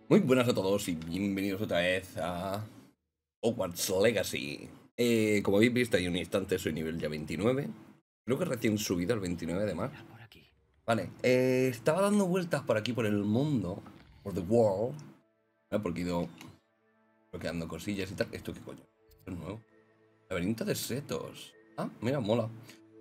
Muy buenas a todos y bienvenidos otra vez a Hogwarts Legacy. Como habéis visto, hay un instante soy nivel ya 29. Creo que recién subido al 29 además. Por aquí. Vale, estaba dando vueltas por aquí por el mundo, por the world, ¿vale? Porque he ido bloqueando cosillas y tal. ¿Esto qué coño? Esto es nuevo. Laberinto de setos. Ah, mira, mola.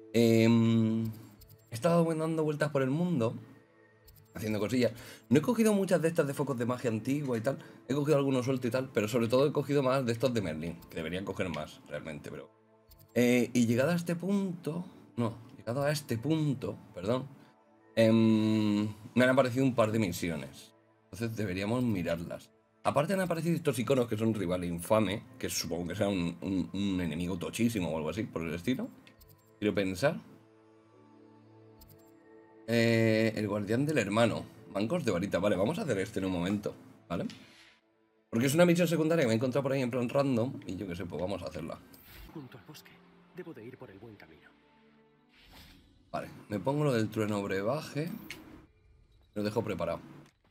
He estado dando vueltas por el mundo haciendo cosillas. No he cogido muchas de estas de focos de magia antigua y tal. He cogido algunos sueltos y tal, pero sobre todo he cogido más de estos de Merlin, que deberían coger más, realmente, pero... y llegado a este punto... No, llegado a este punto, perdón, me han aparecido un par de misiones. Entonces deberíamos mirarlas. Aparte han aparecido estos iconos que son rival infame, que supongo que sea un enemigo tochísimo o algo así, por el estilo. Quiero pensar. El guardián del hermano. Mancos de varita. Vale, vamos a hacer este en un momento, ¿vale? Porque es una misión secundaria que me he encontrado por ahí en plan random. Y yo qué sé, pues vamos a hacerla. Junto al bosque. Debo de ir por el buen camino. Vale, me pongo lo del trueno brebaje. Lo dejo preparado.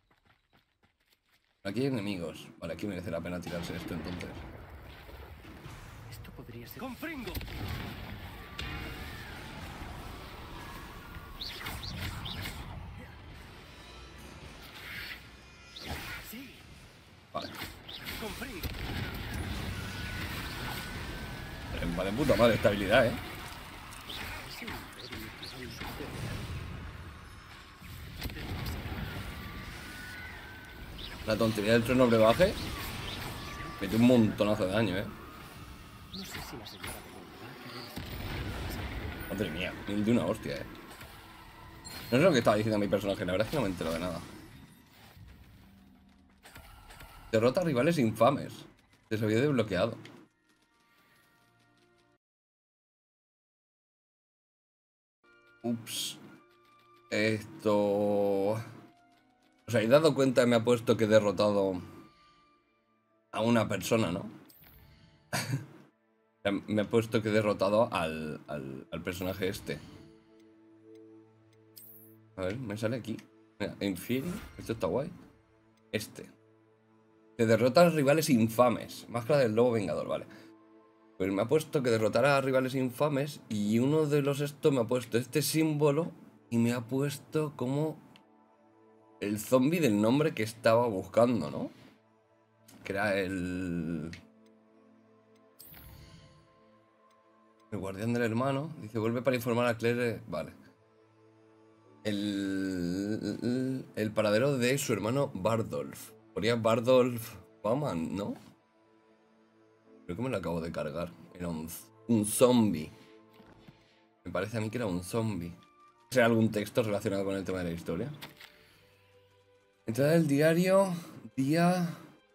Aquí hay enemigos. Vale, aquí merece la pena tirarse esto entonces. Esto podría ser... ¡Confringo! Sí, Vale. confringo. Vale, puta madre, estabilidad, Ese imperio tiene un super- La tontería del trueno brebaje mete un montonazo de daño, No sé si la señora Belén va a querer... Madre mía, mil de una hostia, No sé lo que estaba diciendo mi personaje, la verdad es que no me entero de nada. Derrota a rivales infames. Se había desbloqueado. Ups. Esto... ¿Os habéis dado cuenta que me ha puesto que he derrotado a una persona, no? O sea, me ha puesto que he derrotado al personaje este. A ver, me sale aquí. Mira, Inferi. Esto está guay. Este. Que derrota a rivales infames. Máscara del lobo vengador, vale. Pues me ha puesto que derrotara a rivales infames y uno de los estos me ha puesto este símbolo y me ha puesto como el zombie del nombre que estaba buscando, ¿no? Que era el guardián del hermano. Dice, vuelve para informar a Claire. Vale. El paradero de su hermano Bardolph. Ponía Bardolph Bowman, ¿no? Creo que me lo acabo de cargar. Era un zombie. Me parece a mí que era un zombie. ¿Será algún texto relacionado con el tema de la historia? Entrada del diario, día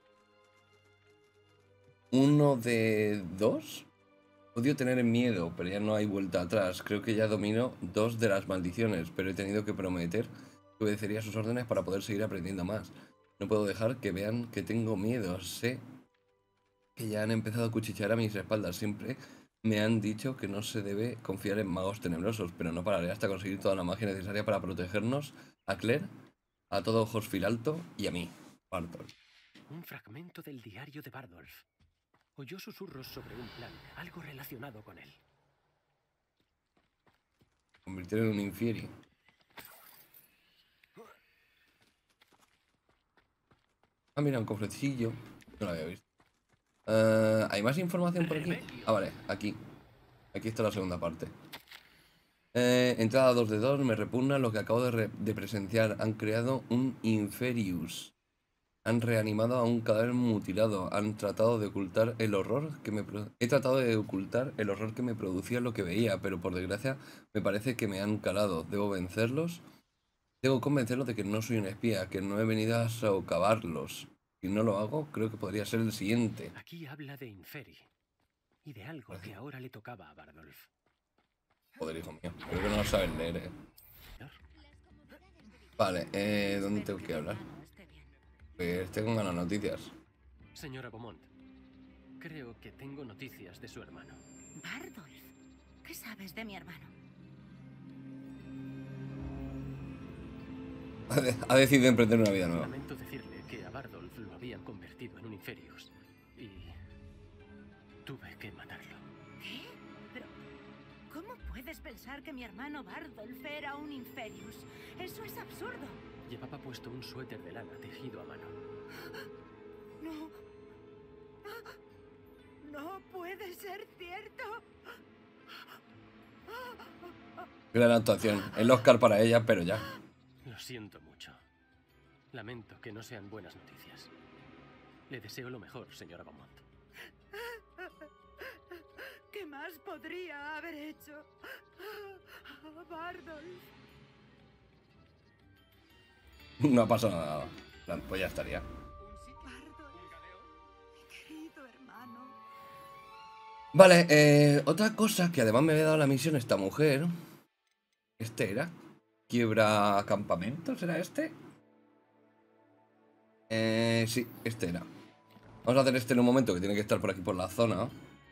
1 de 2. Odio tener miedo, pero ya no hay vuelta atrás. Creo que ya domino 2 de las maldiciones, pero he tenido que prometer que obedecería sus órdenes para poder seguir aprendiendo más. No puedo dejar que vean que tengo miedo. Sé que ya han empezado a cuchichear a mis espaldas. Siempre me han dicho que no se debe confiar en magos tenebrosos, pero no pararé hasta conseguir toda la magia necesaria para protegernos, a Claire, a todo Horsfield Alto y a mí, Bartol. Un fragmento del diario de Bardolph. Oyó susurros sobre un plan, algo relacionado con él. Convertir en un infieri. Ah, mira, un cofrecillo. No lo había visto. ¿Hay más información por aquí? Ah, vale, aquí. Aquí está la segunda parte. Entrada 2 de 2, me repugna lo que acabo de presenciar. Han creado un Inferius. Han reanimado a un cadáver mutilado. Han tratado de ocultar el horror que me... He tratado de ocultar el horror que me producía lo que veía, pero por desgracia me parece que me han calado. ¿Debo vencerlos? Debo convencerlos de que no soy un espía, que no he venido a socavarlos. Si no lo hago, creo que podría ser el siguiente. Aquí habla de Inferi. Y de algo que ahora le tocaba a Bardolph. Joder, hijo mío. Creo que no lo saben leer, Vale, ¿dónde tengo que hablar? Pues tengo ganas noticias. Señora Beaumont, creo que tengo noticias de su hermano. Bardolph, ¿qué sabes de mi hermano? Ha decidido emprender una vida nueva. Lamento decirle que a Bardolph lo habían convertido en un Inferius. Y tuve que matarlo. ¿Qué? Pero, ¿cómo puedes pensar que mi hermano Bardolph era un Inferius? Eso es absurdo. Llevaba puesto un suéter de lana tejido a mano. No. No puede ser cierto. Gran actuación. El Oscar para ella, pero ya. Lo siento mucho. Lamento que no sean buenas noticias. Le deseo lo mejor, señora Beaumont. ¿Qué más podría haber hecho? Bardolph. No ha pasado nada. En plan, pues ya estaría. Bardolph, mi querido hermano. Vale, otra cosa que además me había dado la misión esta mujer. Este era. Quiebra campamento, ¿será este? Sí, este era. Vamos a hacer este en un momento que tiene que estar por aquí por la zona.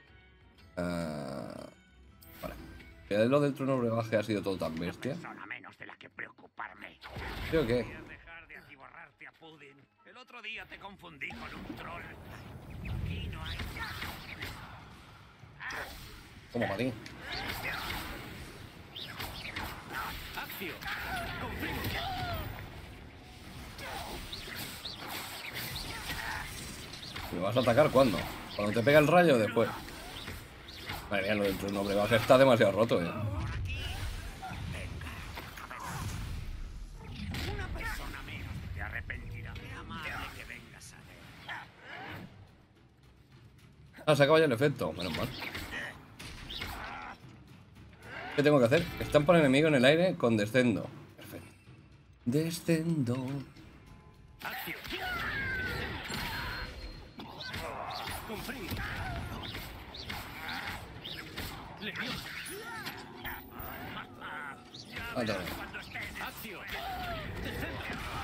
Vale. Lo del trono brebaje ha sido todo tan bestia. Persona menos de la que preocuparme. Creo que. ¿Quieres dejar de atiborrarte a Pudding? El otro día te confundí con un troll. Aquí no hay nada. Como para ti. ¡Accio! ¡Confirmo! ¿Me vas a atacar cuándo? ¿Cuando te pega el rayo o después? Madre mía, lo del trono brebaje está demasiado roto, Una persona menos te arrepentirá. Qué amable que vengas a ver. Ah, se acaba ya el efecto. Menos mal. ¿Qué tengo que hacer? Estampa al enemigo en el aire con descendo. Perfecto. Descendo. ¡Accio! ¡Confirmo! ¡Leviosa! Ah, no. ¡Accio! ¡Descendo!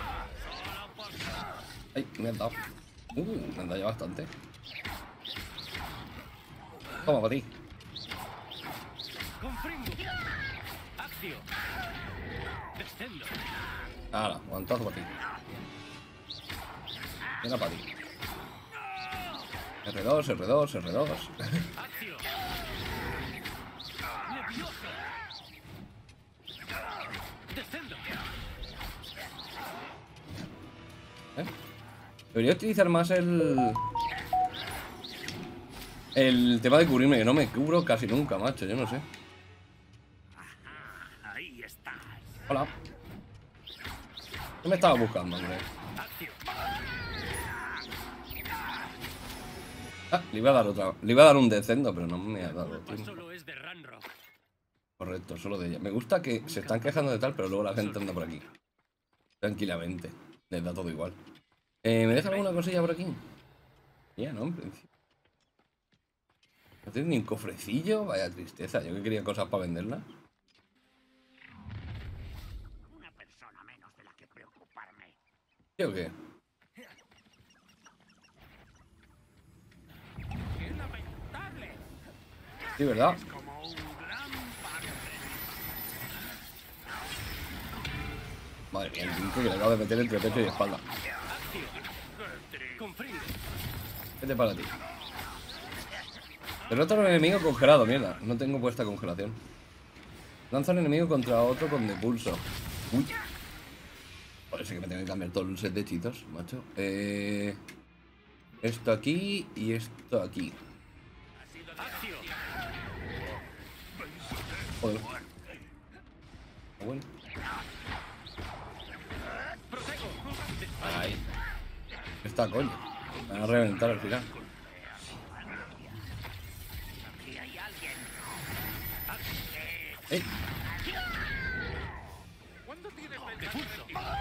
Ay, me han dado. Me han dado ya bastante. Toma, para ti. ¡Confirmo! ¡Accio! ¡Descendo! Ahora, guantazo para ti. Venga, para ti. R2, R2, R2. ¡Accio! ¡Leviosa! ¡Descendo! Debería utilizar más el tema de cubrirme, que no me cubro casi nunca, macho, yo no sé. Ahí estás. Hola. ¿Qué me estaba buscando, hombre? ¡Accio! Ah, le iba a dar otra. Le iba a dar un descendo, pero no me ha dado Culpa tiempo. solo es de Ranrock. Correcto, solo de ella. Me gusta que se están quejando de tal, pero luego la gente anda por aquí. Tranquilamente. Les da todo igual. ¿Me dejan alguna cosilla por aquí? Ya, ¿no? En principio. No tiene ni un cofrecillo. Vaya tristeza. Yo que quería cosas para venderlas. Una persona menos de la que preocuparme. ¿Sí o qué? ¡Qué lamentable! Sí, ¿verdad? Como un gran padre. Madre mía, el brinco que le acabo de meter entre pecho y espalda. Confirmo. Vete para ti. Derrota a un enemigo congelado, mierda. No tengo puesta congelación. Lanza un enemigo contra otro con depulso. Uy. Parece que me tengo que cambiar todo el set de hechizos, macho. Esto aquí y esto aquí. ¡Accio! Joder. Bueno. ¡Protego! Ahí. Esta coño. Me van a reventar al final. Aquí hay alguien. ¡Ey! ¿Cuándo tienes ¡Depulso!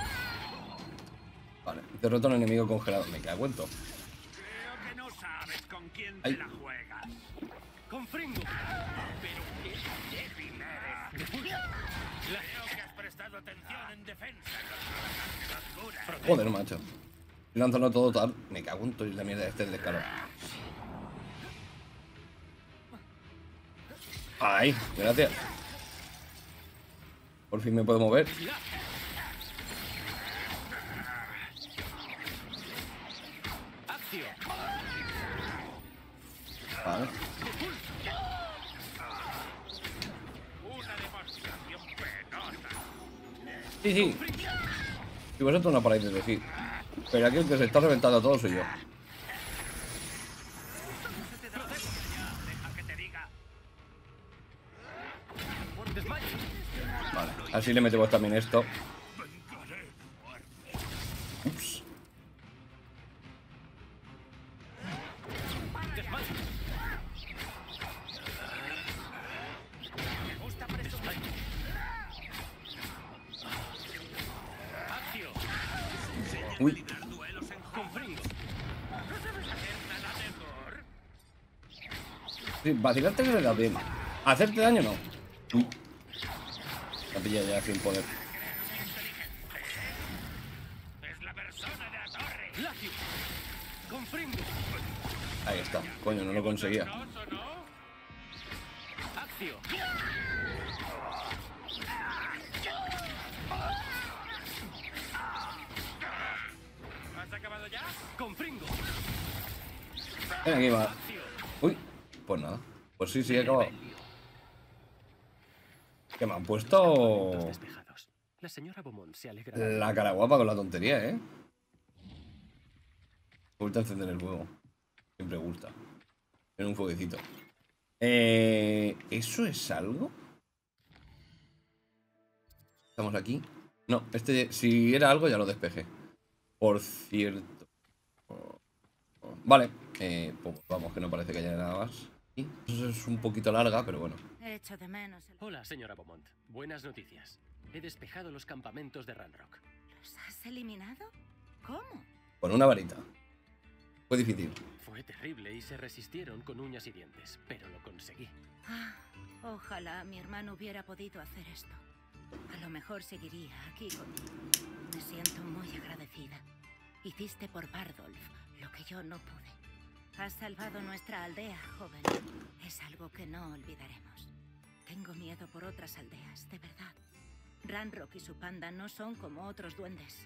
Vale. Derrota a un enemigo congelado. Me cago en todo. Creo que no sabes con quién Ay. te la juegas. ¡Confirmo! Pero qué débil eres. ¡Depulso! Creo que has prestado atención en defensa en los oscuras. Joder, macho. Y lanzarlo todo tal. Me cago en todo y la mierda de este descaro. ¡Ay! Gracias. Por fin me puedo mover. Accio. Vale. Una demostración penosa. Sí, sí. Y vosotros no paráis de decir. Pero aquí el que se está reventando todo soy yo. Deja que te diga. Desmayo. Vale. Así le metemos también esto. Ups. Desmayo. Me gusta presumir. Accio. Uy. Dar duelos en juego. Confringo. ¿No sabes hacer nada mejor? Sí, vacilarte se le da bien. Hacerte daño no. Uy. La pilla ya sin poder. Es la persona de la torre. Lacio. Confringo. Ahí está. Coño, no lo conseguía. ¿No sonó? Accio. ¿Has acabado ya? Confringo. Ven aquí, va. Accio. Uy. Pues nada. Pues sí, sí, he acabado. Que me han puesto Despejados. La señora Beaumont se alegra. la cara guapa con la tontería, ¿eh? Me gusta encender el fuego. Siempre gusta. En un fueguecito. ¿Eso es algo? Estamos aquí. No, este, si era algo ya lo despejé. Por cierto. Vale. Pues vamos, que no parece que haya nada más. Eso es un poquito larga, pero bueno. Echo de menos el... Hola, señora Beaumont. Buenas noticias. He despejado los campamentos de Ranrock. ¿Los has eliminado? ¿Cómo? Con una varita. Fue difícil. Fue terrible y se resistieron con uñas y dientes, pero lo conseguí. Ah, ojalá mi hermano hubiera podido hacer esto. A lo mejor seguiría aquí conmigo. Me siento muy agradecida. Hiciste por Bardolph lo que yo no pude. Has salvado nuestra aldea, joven. Es algo que no olvidaremos. Tengo miedo por otras aldeas, de verdad. Ranrock y su panda no son como otros duendes.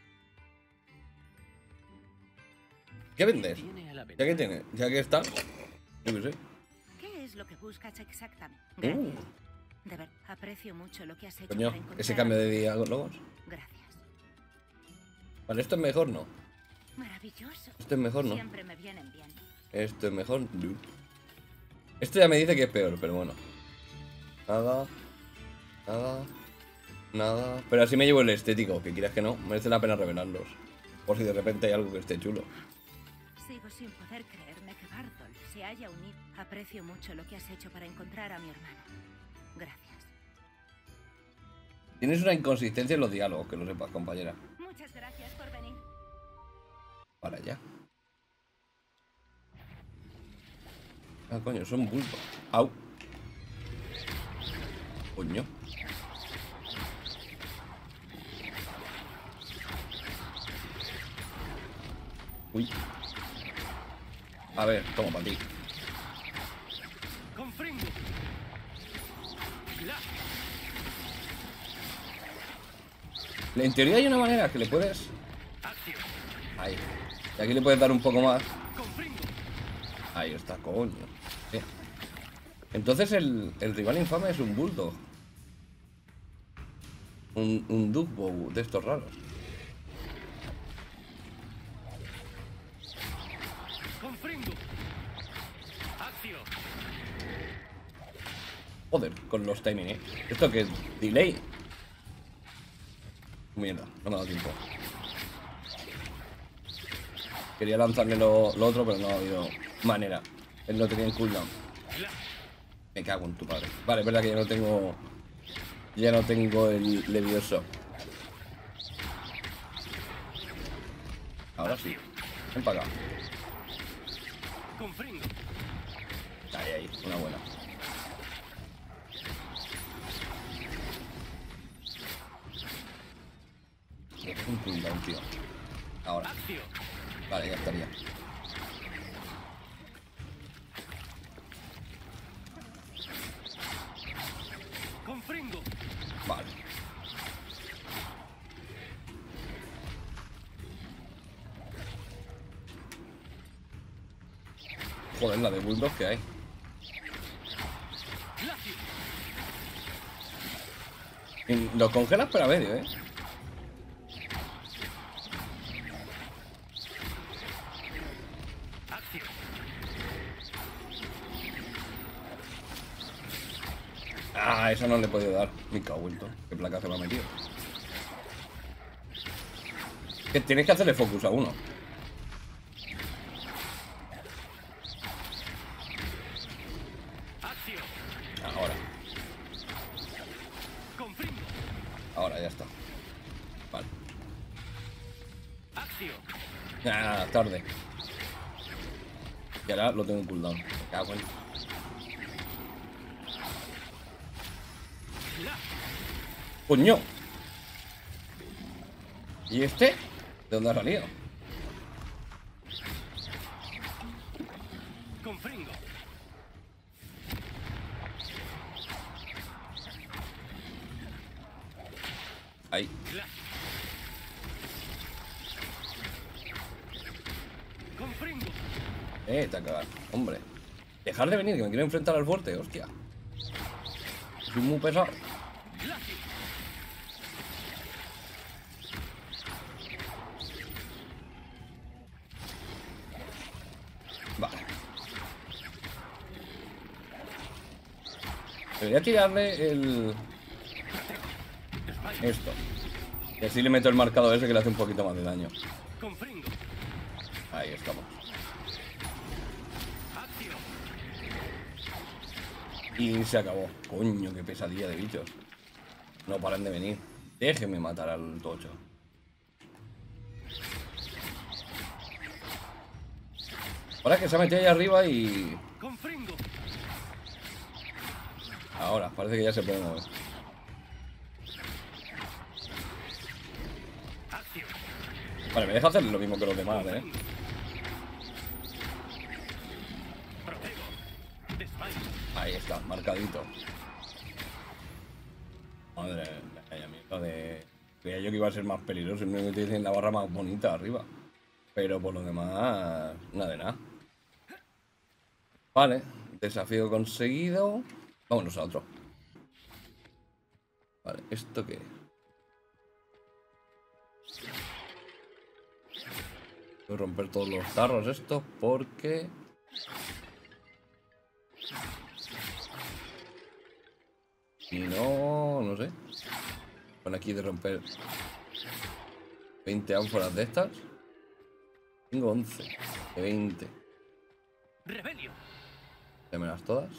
¿Qué vendes? Tiene a la Ya venta. que tiene, ya que está. Yo qué sé. ¿Qué es lo que buscas exactamente? Uh. Gracias. De verdad, aprecio mucho lo que has hecho Coño, para encontrar ese a cambio mi- de diálogos. Gracias. Vale, esto es mejor, ¿no? Maravilloso. Esto es mejor, ¿no? Siempre me vienen bien. Esto es mejor. No. Esto ya me dice que es peor, pero bueno. Nada. Nada. Nada. Pero así me llevo el estético, que quieras que no. Merece la pena revelarlos. Por si de repente hay algo que esté chulo. Sigo sin poder creerme que Bardolph se haya unido. Aprecio mucho lo que has hecho para encontrar a mi hermano. Gracias. Tienes una inconsistencia en los diálogos, que lo sepas, compañera. Muchas gracias por venir. Para allá. Ah, coño, son bulbos. Au. Coño. Uy. A ver, toma para ti. Confringo. En teoría hay una manera que le puedes... Accio. Ahí. Y aquí le puedes dar un poco más. Confringo. Ahí está, coño. Bien. Entonces el rival infame es un bulldog. Un Dugbow de estos raros. Confringo. Accio. Joder, con los timing, ¿eh? ¿Esto qué es? ¿Delay? Mierda, no me ha dado tiempo. Quería lanzarle lo otro, pero no ha habido manera. Él no tenía en cooldown. Me cago en tu padre. Vale, es verdad que ya no tengo... Ya no tengo el levioso. Ahora sí. Ven para acá. Confringo. Ahí, ahí, una buena. Es un cooldown, tío. Ahora. Accio. Vale, ya estaría. Confringo. Vale. Joder, la de Bulldog que hay. Y los congelas pero a medio, Ah, esa no le he podido dar. Me cago en todo. Qué placa se me ha metido. Que tienes que hacerle focus a uno. Ahora. Ahora ya está. Vale. Ah, tarde. Y ahora lo tengo en cooldown. Me cago en... ¡Coño! ¿Y este? ¿De dónde ha salido? Ahí. Te ha cagado. Hombre. Dejar de venir, que me quiero enfrentar al fuerte, hostia. Soy muy pesado. Vale. Debería tirarle el... Esto. Y así le meto el marcado ese que le hace un poquito más de daño. Ahí estamos. Y se acabó. Coño, qué pesadilla de bichos. No paran de venir. Déjenme matar al tocho. Ahora que se ha metido ahí arriba y... Ahora, parece que ya se puede mover. Vale, me deja hacer lo mismo que los demás, Ahí está, marcadito. Madre mía, creía yo que iba a ser más peligroso y me metí en la barra más bonita arriba. Pero por lo demás, nada de nada. Vale, desafío conseguido. Vámonos a otro. Vale, ¿esto qué? Voy a romper todos los tarros estos porque... Si no, no sé. Pon aquí de romper 20 ánforas de estas. Tengo 11 de 20. Rebelio. Démelas todas.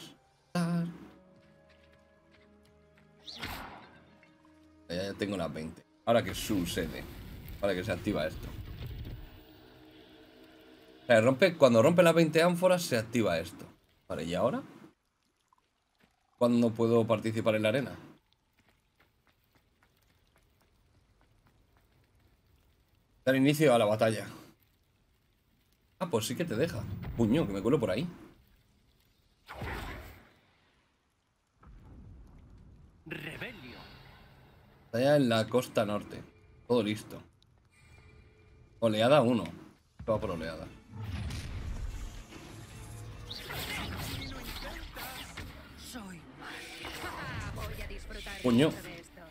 Ya tengo las 20. Ahora que sucede. Ahora que se activa esto. O sea, cuando rompe las 20 ánforas se activa esto. Vale, ¿y ahora? ¿Cuándo puedo participar en la arena? Dar inicio a la batalla. Ah, pues sí que te deja. Puño, que me cuelo por ahí. Rebelio. Batalla en la costa norte. Todo listo. Oleada 1. Va por oleada. Puño.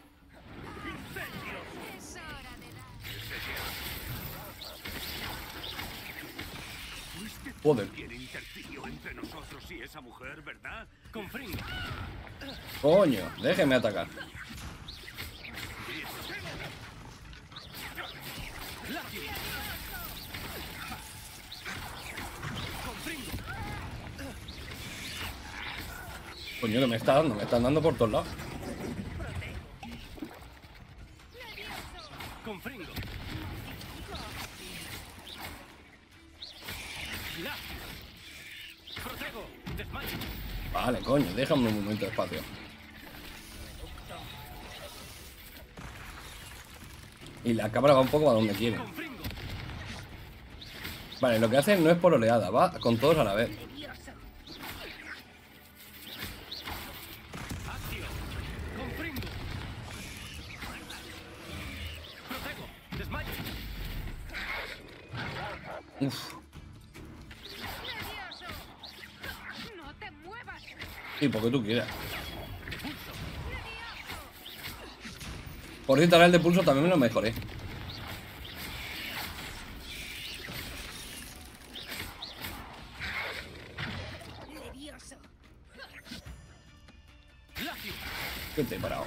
Joder. ¿Quién interfirió entre nosotros y esa mujer, verdad? Confringo. Coño, déjeme atacar. Coño, que me están dando por todos lados. Confringo. Protego. Desmayo. Vale, coño, déjame un momento de espacio. Y la cámara va un poco a donde quiere. Vale, lo que hace no es por oleada, va con todos a la vez. Uf. Sí, porque tú quieras. Por cierto, ahora el de pulso también me lo mejoré. ¿Qué te he parado?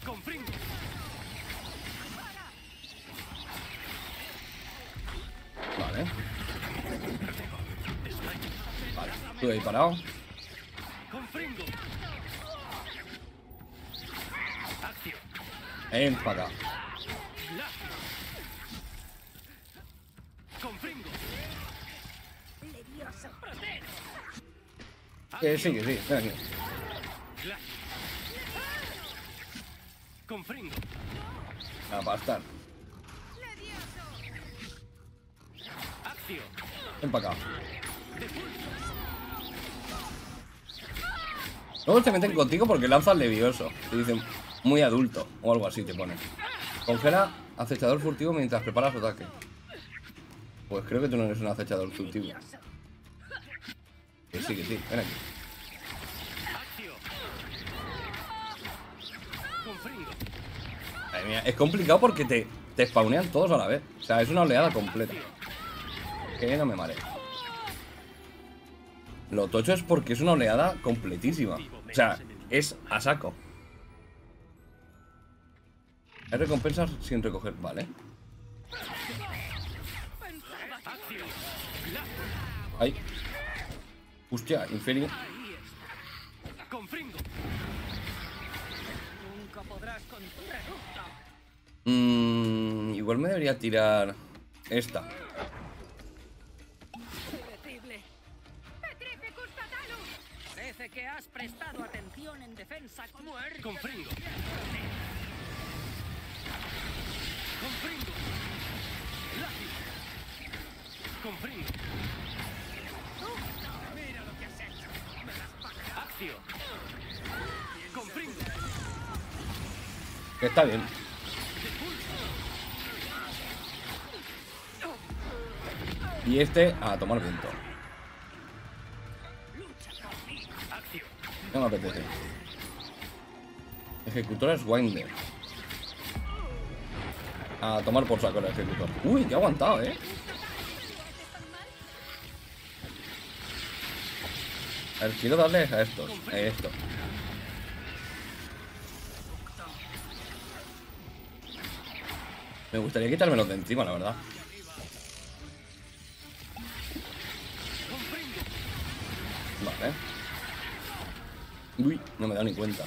Vale. Vale, tú ahí parado. Ven para acá. Que sí, ven aquí. A pastar. Ven para acá. Luego te meten contigo porque lanzas levioso. Te dicen muy adulto o algo así te ponen. Congela acechador furtivo mientras preparas su ataque. Pues creo que tú no eres un acechador furtivo. Que sí, ven aquí. Madre mía, es complicado porque te spawnean todos a la vez. O sea, es una oleada completa. Que no me mare. Lo tocho es porque es una oleada completísima. O sea, es a saco. Hay recompensas sin recoger, vale. Ahí. Hostia, Inferi. Igual me debería tirar esta. Parece que has prestado atención en defensa. Muerte. Confringo. Confringo. Mira lo que has hecho. Accio. Confringo. Que está bien. Y este a tomar viento. No me apetece. Ejecutor es Winder. A tomar por saco el ejecutor. Uy, que ha aguantado, A ver, quiero darles a estos. A esto. Me gustaría quitármelos de encima, la verdad. Vale. Uy, no me he dado ni cuenta.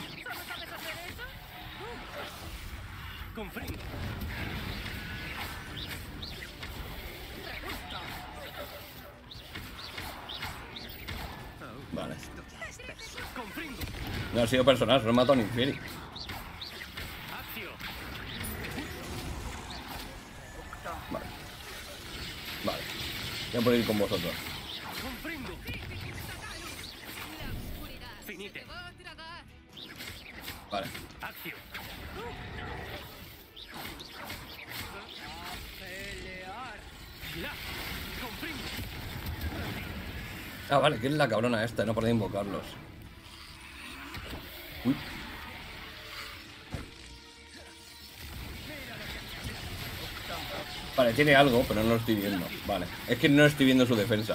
Vale. No ha sido personal, se lo he matado a un Inferi. Vale. Vale. Voy a poder ir con vosotros. Vale. Ah, vale, que es la cabrona esta, no podía invocarlos. Uy. Vale, tiene algo, pero no lo estoy viendo. Vale, es que no estoy viendo su defensa.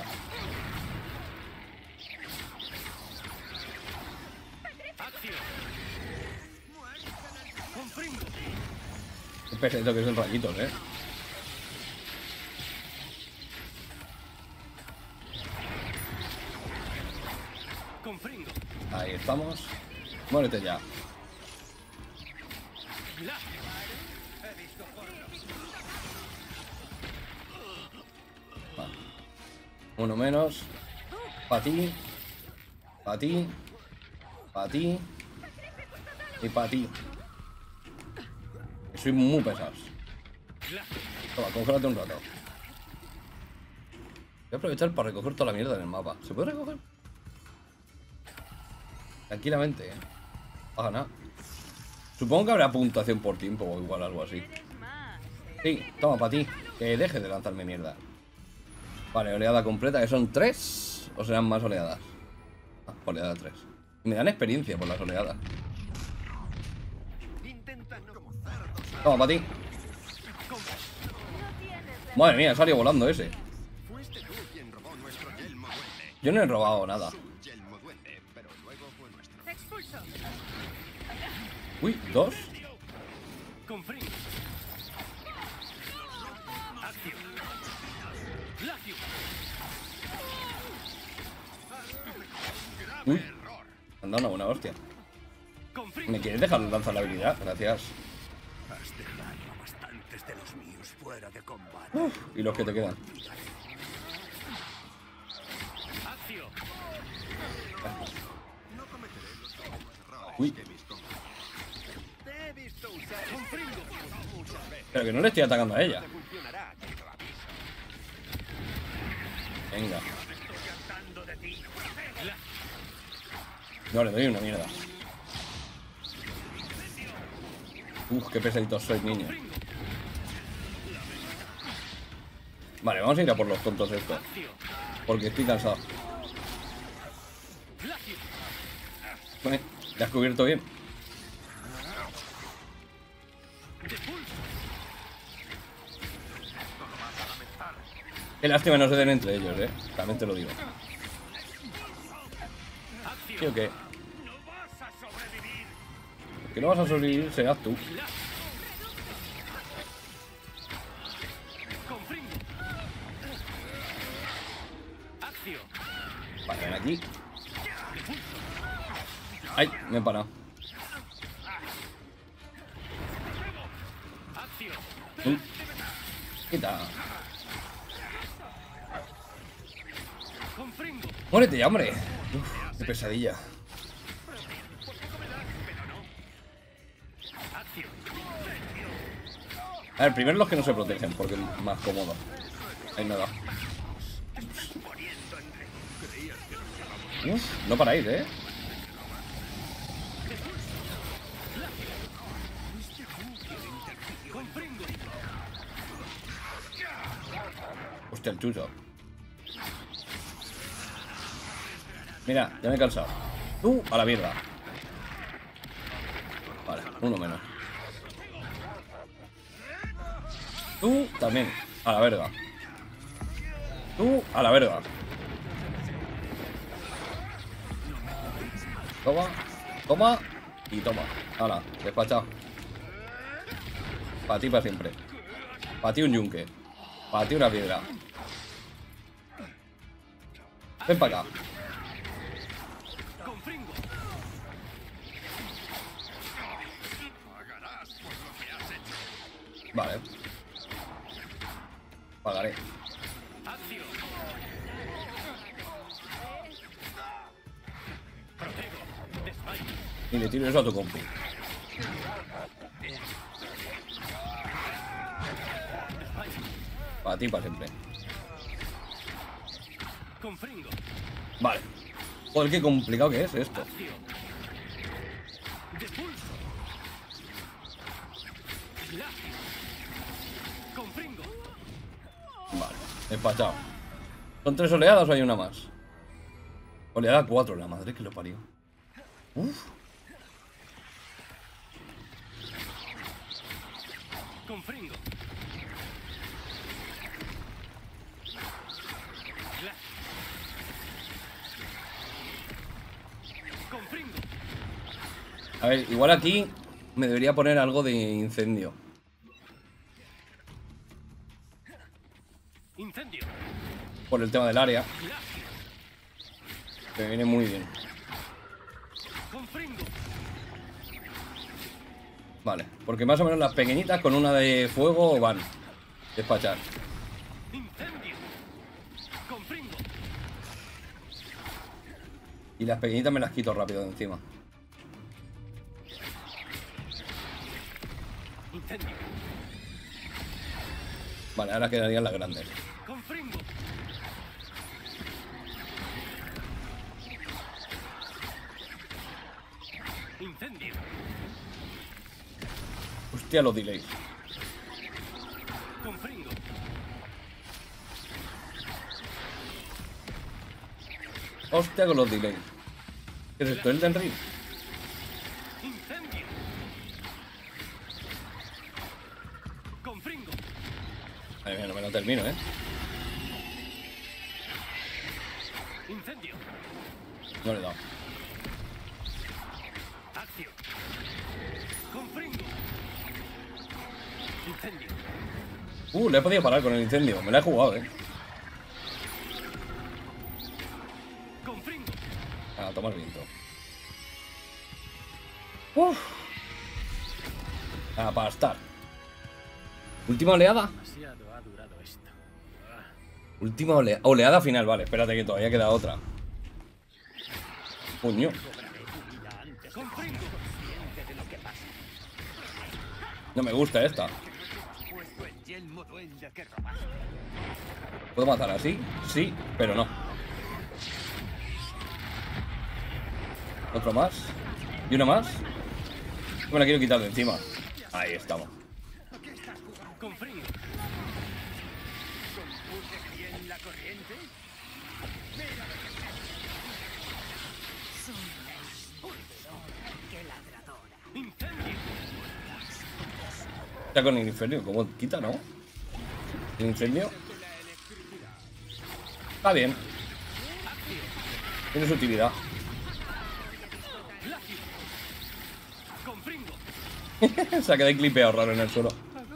Es perfecto que son rayitos, Ahí estamos. Muérete ya. Vale. Uno menos. Para ti. Para ti. Para ti. Y para ti. Soy muy pesados. Toma, congélate un rato. Voy a aprovechar para recoger toda la mierda en el mapa. ¿Se puede recoger? Tranquilamente, Pasa nada. Supongo que habrá puntuación por tiempo o igual algo así. Sí, toma, para ti. Que dejes de lanzarme mierda. Vale, oleada completa, que son 3. ¿O serán más oleadas? Ah, oleada 3. Me dan experiencia por las oleadas. Intenta no... Toma, para ti. Madre mía, salió volando ese. Fuiste tú quien robó nuestro yelmo duende. Yo no he robado nada. Su yelmo duende, pero luego fue nuestro. ¡Expulso! Uy, dos. Confringo. Accio. Glacio. Uy. Han dado una buena hostia. Confringo. ¿Me quieres dejar lanzar la habilidad? Gracias. Has dejado a bastantes de los míos fuera de combate. Y los que te quedan. Accio. Uy. Te he visto usar Confringo. muchas veces. Pero que no le estoy atacando a ella. Funcionará, te lo aviso. Venga. Estoy hartando de ti. No, le doy una mierda. Qué pesaditos sois, niños. Vale, vamos a ir a por los tontos estos. Accio. Porque estoy cansado. Glacio. ¿Le has cubierto bien? Depulso. Qué lástima no se den entre ellos, también te lo digo. Accio. ¿Sí o qué? No vas a sobrevivir. Que no vas a sobrevivir, serás tú. Confringo. Accio. Vale, ven aquí. Ay, me he parado. Accio. Quita. Confringo. Muérete ya, hombre. Uf, qué pesadilla. Accio. A ver, primero los que no se protegen, porque es más cómodo. Ahí me da. Uf, no paráis, Confringo. Hostia, el chucho. Mira, ya me he cansado. Tú, a la mierda. Vale, uno menos. Tú, también, a la verga. Tú, a la verga. Toma, toma y toma. Hala, despachado. Para ti para siempre. Para ti un yunque. Para ti una piedra. Ven para acá. Confringo. Vale. Pagaré. Accio. Protego. Desmayo. Y le tiro eso a tu compi. Para ti para siempre. Confringo. Vale. Joder, qué complicado que es esto. Accio. Depulso. Glacio. Confringo. Vale, despachado. ¿Son 3 oleadas o hay una más? Oleada 4, la madre que lo parió. Uf. Confringo. Glacio. Confringo. A ver, igual aquí me debería poner algo de incendio. Incendio. Por el tema del área. Glacio. Que me viene muy bien. Confringo. Vale, porque más o menos las pequeñitas con una de fuego van. Despachar. Incendio. Confringo. Y las pequeñitas me las quito rápido de encima. Incendio. Vale, ahora quedarían las grandes. Confringo. Incendio. Hostia, los delays. Confringo. Hostia con los delays. ¿Qué es esto? ¿Elden Ring? Incendio. Confringo. Madre mía, no me lo termino, ¿eh? Incendio. No le he dado. Acción. Confringo. Incendio. Le he podido parar con el incendio. Me la he jugado, ¿eh? Confringo. Ah, toma el viento. A pastar. Última oleada. Demasiado ha durado esto. Última oleada final, vale. Espérate que todavía queda otra. Coño. Confringo. No me gusta esta. ¿Puedo matar así? Sí, pero no. Otro más. Y uno más. Me la quiero quitar de encima. Ahí estamos. Confringo. Incendio. Ya con el incendio, ¿cómo quita, no? El incendio. Está bien. Tiene su utilidad. Confringo. Se ha quedado clipeado raro en el suelo.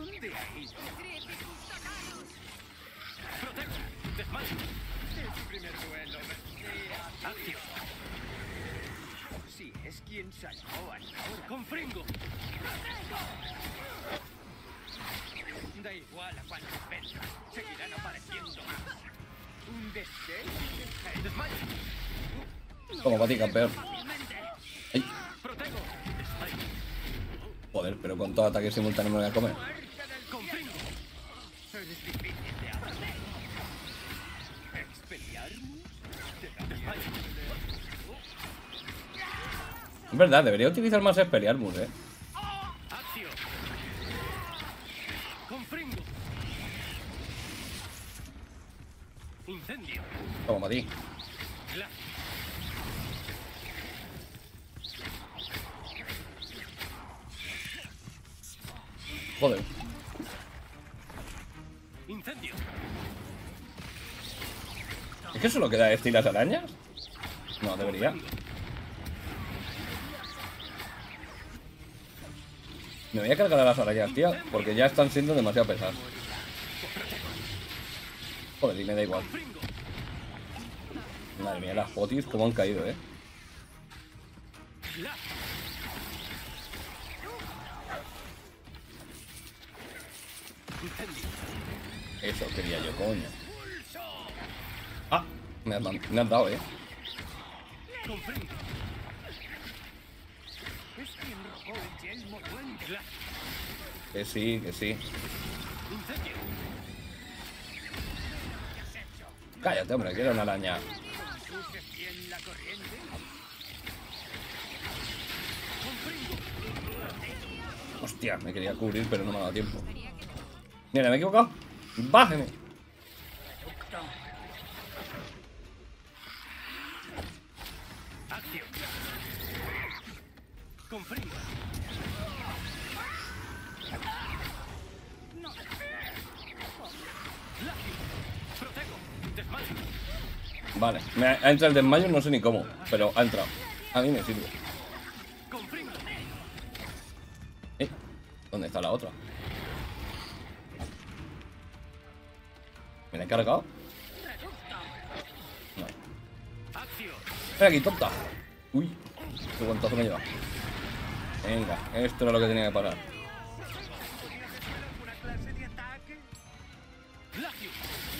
Protego. Desmayo. Acción. Si es quien salvó al ahora. Confringo. Da igual a cuántos vengan. Seguirán apareciendo más. Un deseo. Desmayo. Como para ti, campeón. Ay, Protego. Desmayo. joder, pero con todo ataque simultáneo me lo voy a comer. Confringo. Eres difícil de hablar. ¿Expeliarmus? Desmayo. Es verdad, debería utilizar más Expelliarmus, ¿eh? Acción. Confringo. Incendio. Como para ti. Glass. Joder. Incendio. ¿Es que solo queda este y las arañas? No, debería. Me voy a cargar a las arañas, tío, porque ya están siendo demasiado pesadas. Joder, y me da igual. Confringo. Madre mía, las potis cómo han caído, ¿eh? Glass. Incendio. Eso quería yo, coño. Ah, me has dado, ¿eh? Confringo. Es quien robó el yelmo duende. Glass. Que sí, que sí. Incendio. Cállate, hombre, que era una araña. ¿Conduces bien la corriente? Confringo. Hostia, me quería cubrir, pero no me ha dado tiempo. Mira, me he equivocado. Bájeme. Acción. Confringo. Glacio. Protego. Desmayo. Vale, me ha entrado el desmayo, no sé ni cómo, pero ha entrado. A mí me sirve. Confringo. ¿Dónde está la otra? ¿Me la he cargado? No. Acción. Ven aquí, tonta. Uy, qué guantazo me lleva. Venga, esto era lo que tenía que parar. ¿Alguna clase de ataque? Glacio.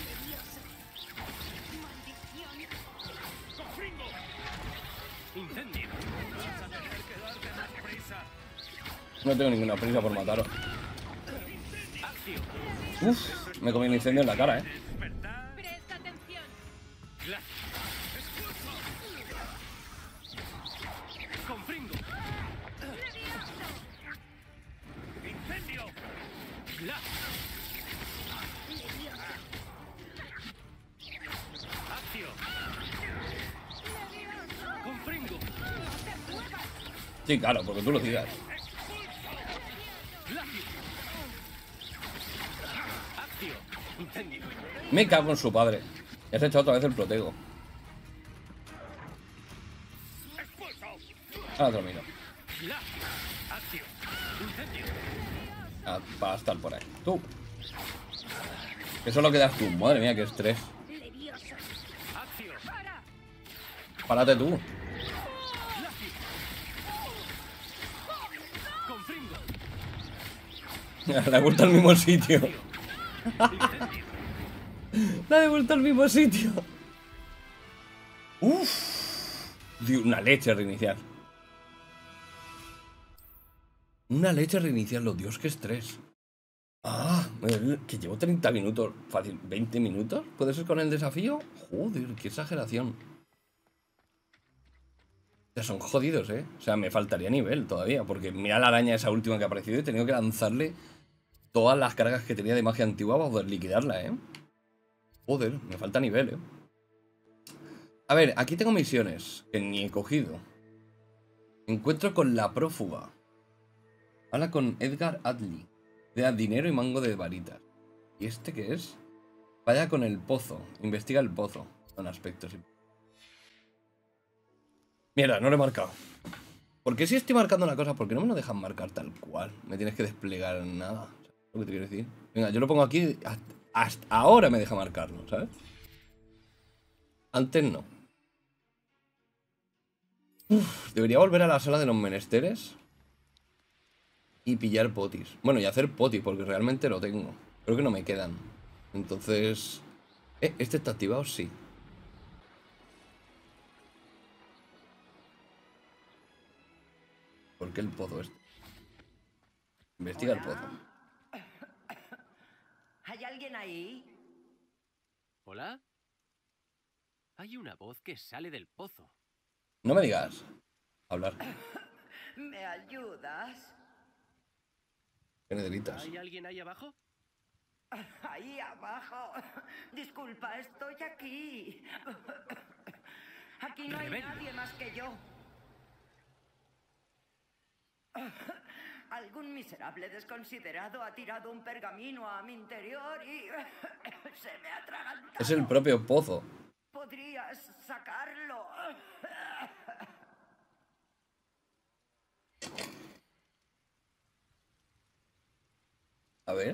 Incendio. Vas a tener que darte más prisa. No tengo ninguna prisa por mataros. Acción. Uf, me comí el incendio en la cara, ¿Verdad? Presta atención. Glacio. Confringo. ¡Incendio! Glacio. Acción. Confringo. Sí, claro, porque tú lo digas. Accio. Incendio. Me cago en su padre. Ya se ha echado otra vez el protego. Ahora te lo miro. Accio. Incendio. Ah, para estar por ahí. Tú. Que solo quedas tú. Madre mía, qué estrés. Accio. Párate tú. Confringo. La he vuelto al mismo sitio. Incendio. La he vuelto al mismo sitio. Uff. Una leche reiniciar. Una leche reiniciarlo. Dios, qué estrés. Ah, que llevo 30 minutos. Fácil. ¿20 minutos? ¿Puede ser con el desafío? Joder, qué exageración. Ya son jodidos, ¿eh? O sea, me faltaría nivel todavía. Porque mira la araña esa última que ha aparecido y he tenido que lanzarle todas las cargas que tenía de magia antigua para poder liquidarla, ¿eh? Joder, me falta nivel, ¿eh? A ver, aquí tengo misiones que ni he cogido. Encuentro con la prófuga. Habla con Edgar Adley. Le da dinero y mango de varitas. ¿Y este qué es? Vaya con el pozo. Investiga el pozo. Son aspectos. Mierda, no lo he marcado. ¿Por qué si estoy marcando una cosa? ¿Por qué no me lo dejan marcar tal cual? Me tienes que desplegar nada. ¿Sabes lo que te quiero decir? Venga, yo lo pongo aquí. Hasta ahora me deja marcarlo, ¿sabes? Antes no. Uf, debería volver a la sala de los menesteres y pillar potis. Bueno, y hacer potis, porque realmente lo tengo. Creo que no me quedan. Entonces... ¿este está activado? Sí. ¿Por qué el pozo este? Investiga el pozo. ¿Hay alguien ahí? ¿Hola? Hay una voz que sale del pozo. No me digas. Hablar. ¿Me ayudas? ¿Qué necesitas? ¿Hay alguien ahí abajo? Ahí abajo. Disculpa, estoy aquí. Aquí no hay Rebelde. nadie más que yo. Algún miserable desconsiderado ha tirado un pergamino a mi interior y se me ha atragantado. Es el propio pozo. ¿Podrías sacarlo? A ver.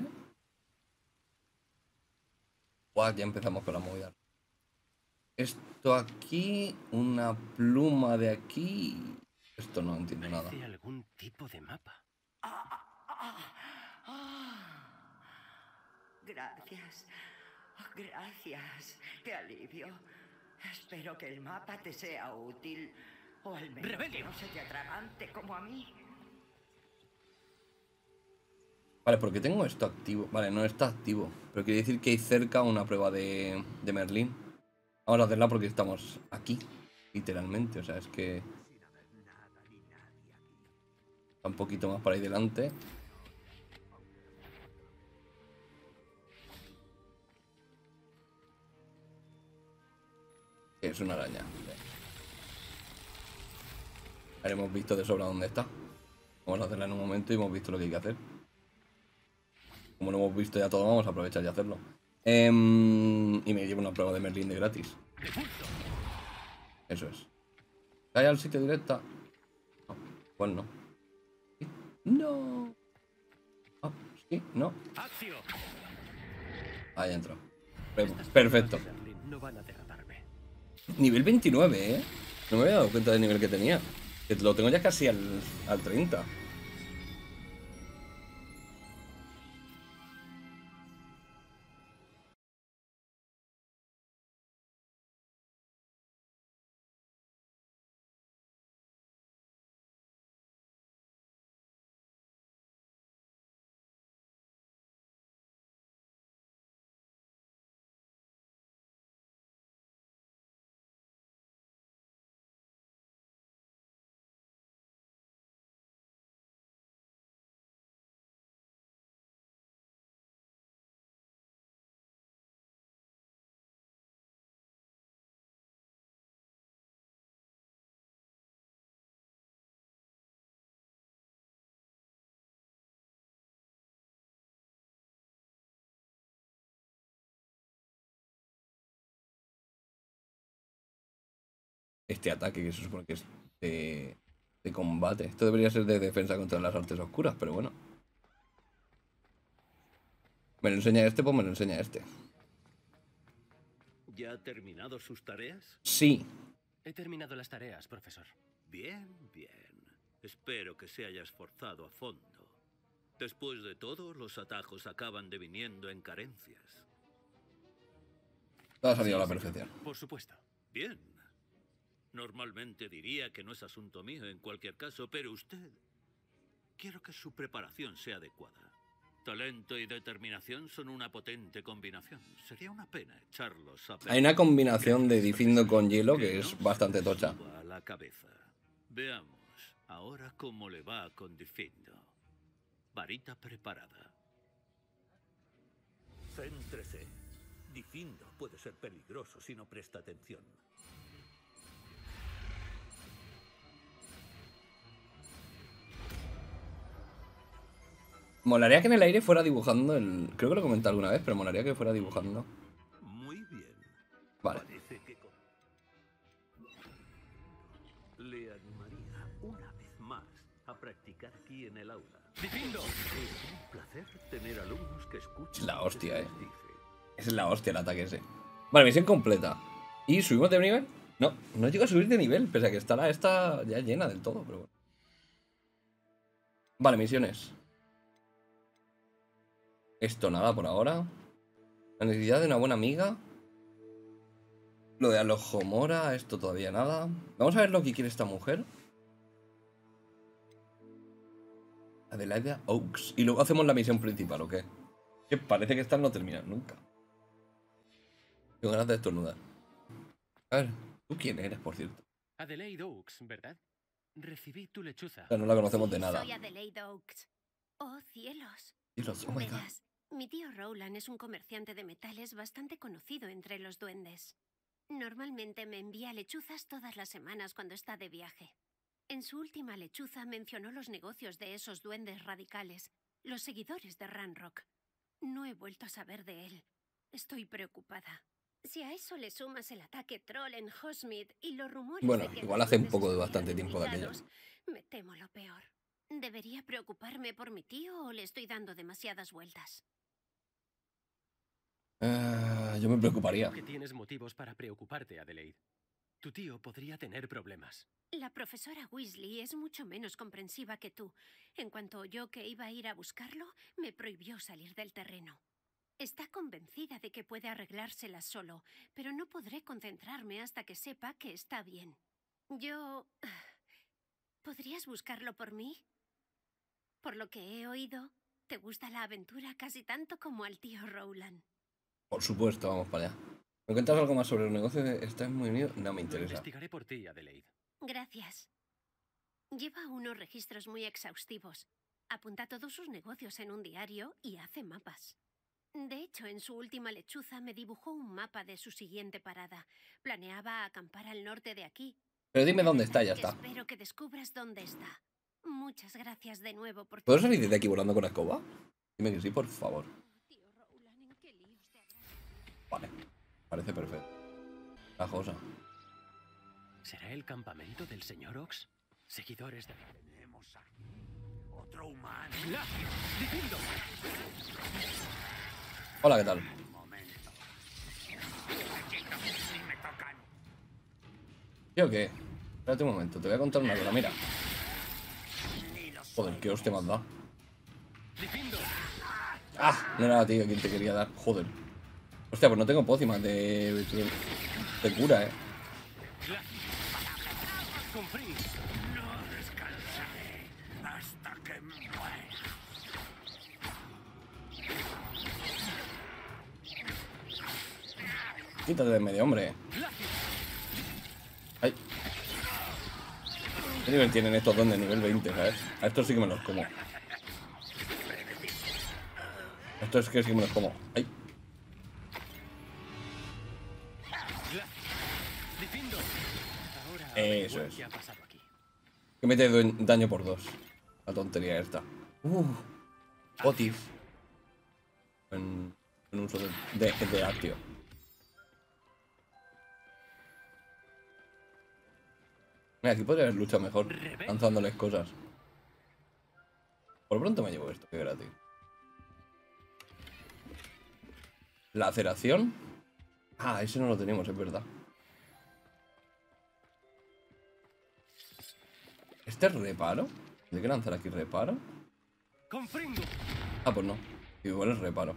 Buah, ya empezamos con la movida. Esto aquí, una pluma de aquí. Esto no entiendo nada. Parece algún tipo de mapa. Gracias. Gracias. Qué alivio. Espero que el mapa te sea útil. O al menos ¡Rebelde! que no se te atragante como a mí. Vale, porque tengo esto activo. Vale, no está activo. Pero quiere decir que hay cerca una prueba de Merlín. Vamos a hacerla porque estamos aquí. Literalmente. O sea, es que... Está un poquito más por ahí delante. Es una araña. Ahora hemos visto de sobra dónde está. Vamos a hacerla en un momento y hemos visto lo que hay que hacer. Como lo hemos visto ya todo, vamos a aprovechar y hacerlo. Y me llevo una prueba de Merlín de gratis. Eso es. ¿Cae al sitio directa? No. Pues no. ¿Sí? No. Ah, sí, no. ¡Accio! Ahí entra. Perfecto. No van a derrotarme. Nivel 29, ¿eh? No me había dado cuenta del nivel que tenía. Que lo tengo ya casi al 30. este ataque que se supone que es de combate. Esto debería ser de defensa contra las artes oscuras, pero bueno. ¿Me lo enseña este? Pues me lo enseña este. ¿Ya ha terminado sus tareas? Sí. He terminado las tareas, profesor. Bien, bien. Espero que se haya esforzado a fondo. Después de todo, los atajos acaban deviniendo en carencias. Todo ha salido a la Sí, perfección. señor. Por supuesto. Bien. Normalmente diría que no es asunto mío en cualquier caso, pero usted... Quiero que su preparación sea adecuada. Talento y determinación son una potente combinación. Sería una pena echarlos a perder. Hay una combinación de Gracias, Difindo profesor. con hielo que Que es no bastante se tocha. suba a la cabeza. Veamos ahora cómo le va con Difindo. Varita preparada. Céntrese. Difindo puede ser peligroso si no presta atención. Molaría que en el aire fuera dibujando el... Creo que lo comenté alguna vez, pero molaría que fuera dibujando. Muy bien. Vale. Parece que le animaría una vez más a practicar aquí en el aula. ¡Difindo! Es un placer tener alumnos que escuchen. Es la lo que hostia, se les dice. Es la hostia el ataque ese. Vale, misión completa. ¿Y subimos de nivel? No, no llego a subir de nivel, pese a que está esta ya llena del todo, pero bueno. Vale, misiones. Esto nada por ahora. La necesidad de una buena amiga. Lo de Alojomora, esto todavía nada. Vamos a ver lo que quiere esta mujer. Adelaida Oaks. Y luego hacemos la misión principal, ¿o qué? Que parece que estas no terminan nunca. Tengo ganas de estornudar. A ver, ¿tú quién eres, por cierto? Adelaide Oaks, ¿verdad? Recibí tu lechuza. O sea, no la conocemos de Sí, nada. Soy Adelaide Oaks. Oh, cielos. Y los... Oh my god. Verás, mi tío Rowland es un comerciante de metales bastante conocido entre los duendes. Normalmente me envía lechuzas todas las semanas cuando está de viaje. En su última lechuza mencionó los negocios de esos duendes radicales, los seguidores de Ranrock. No he vuelto a saber de él. Estoy preocupada. Si a eso le sumas el ataque troll en Hogsmeade y los rumores Bueno, de que igual los hace un duendes poco de estuvieran bastante tiempo de aquello. implicados, me temo lo peor. ¿Debería preocuparme por mi tío o le estoy dando demasiadas vueltas? Yo me preocuparía. Creo que tienes motivos para preocuparte, Adelaide. Tu tío podría tener problemas. La profesora Weasley es mucho menos comprensiva que tú. En cuanto oyó que iba a ir a buscarlo, me prohibió salir del terreno. Está convencida de que puede arreglárselas solo, pero no podré concentrarme hasta que sepa que está bien. ¿Podrías buscarlo por mí? Por lo que he oído, te gusta la aventura casi tanto como al tío Rowland. Por supuesto, vamos para allá. ¿Me cuentas algo más sobre el negocio de ¿Estás muy unido? No me Lo interesa. investigaré por ti, Adelaide. Gracias. Lleva unos registros muy exhaustivos. Apunta todos sus negocios en un diario y hace mapas. De hecho, en su última lechuza me dibujó un mapa de su siguiente parada. Planeaba acampar al norte de aquí. Pero dime dónde está, ya Que está. espero que descubras dónde está. Muchas gracias de nuevo por... ¿Puedo salir desde aquí volando con la escoba? Dime que sí, por favor. Tío Rowland, ¿en qué líos te habrás... Vale, parece perfecto. La cosa. ¿Será el campamento del señor Ox? Seguidores de... Tenemos aquí otro humano. ¡Difindo! Hola, ¿qué tal? Un momento. Chiquitos, ni me tocan. ¿Sí o qué? Espérate un momento, te voy a contar una cosa, mira. Ni los Joder, qué hostia me has dado. ¡Difindo! ¡Ah! No era a ti a quien te quería dar, joder. Hostia, pues no tengo pócimas de cura, ¡Confrin! no descansaré hasta que muera. Quítate de en medio, hombre. Ay. ¿Qué nivel tienen estos dos de nivel 20, sabes? A estos sí que me los como. Estos que sí que me los como. Ay. ¡Difindo! Ahora Eso averiguar es. ¿Qué ha pasado aquí? Que mete daño por 2. La tontería esta. Otif. En uso de Actio. Mira, aquí podría haber luchado mejor, lanzándoles cosas. Por pronto me llevo esto, que gratis. Laceración. Ah, ese no lo tenemos, es verdad. ¿Este es reparo? ¿De qué lanzar aquí reparo? Ah, pues no. Igual es reparo.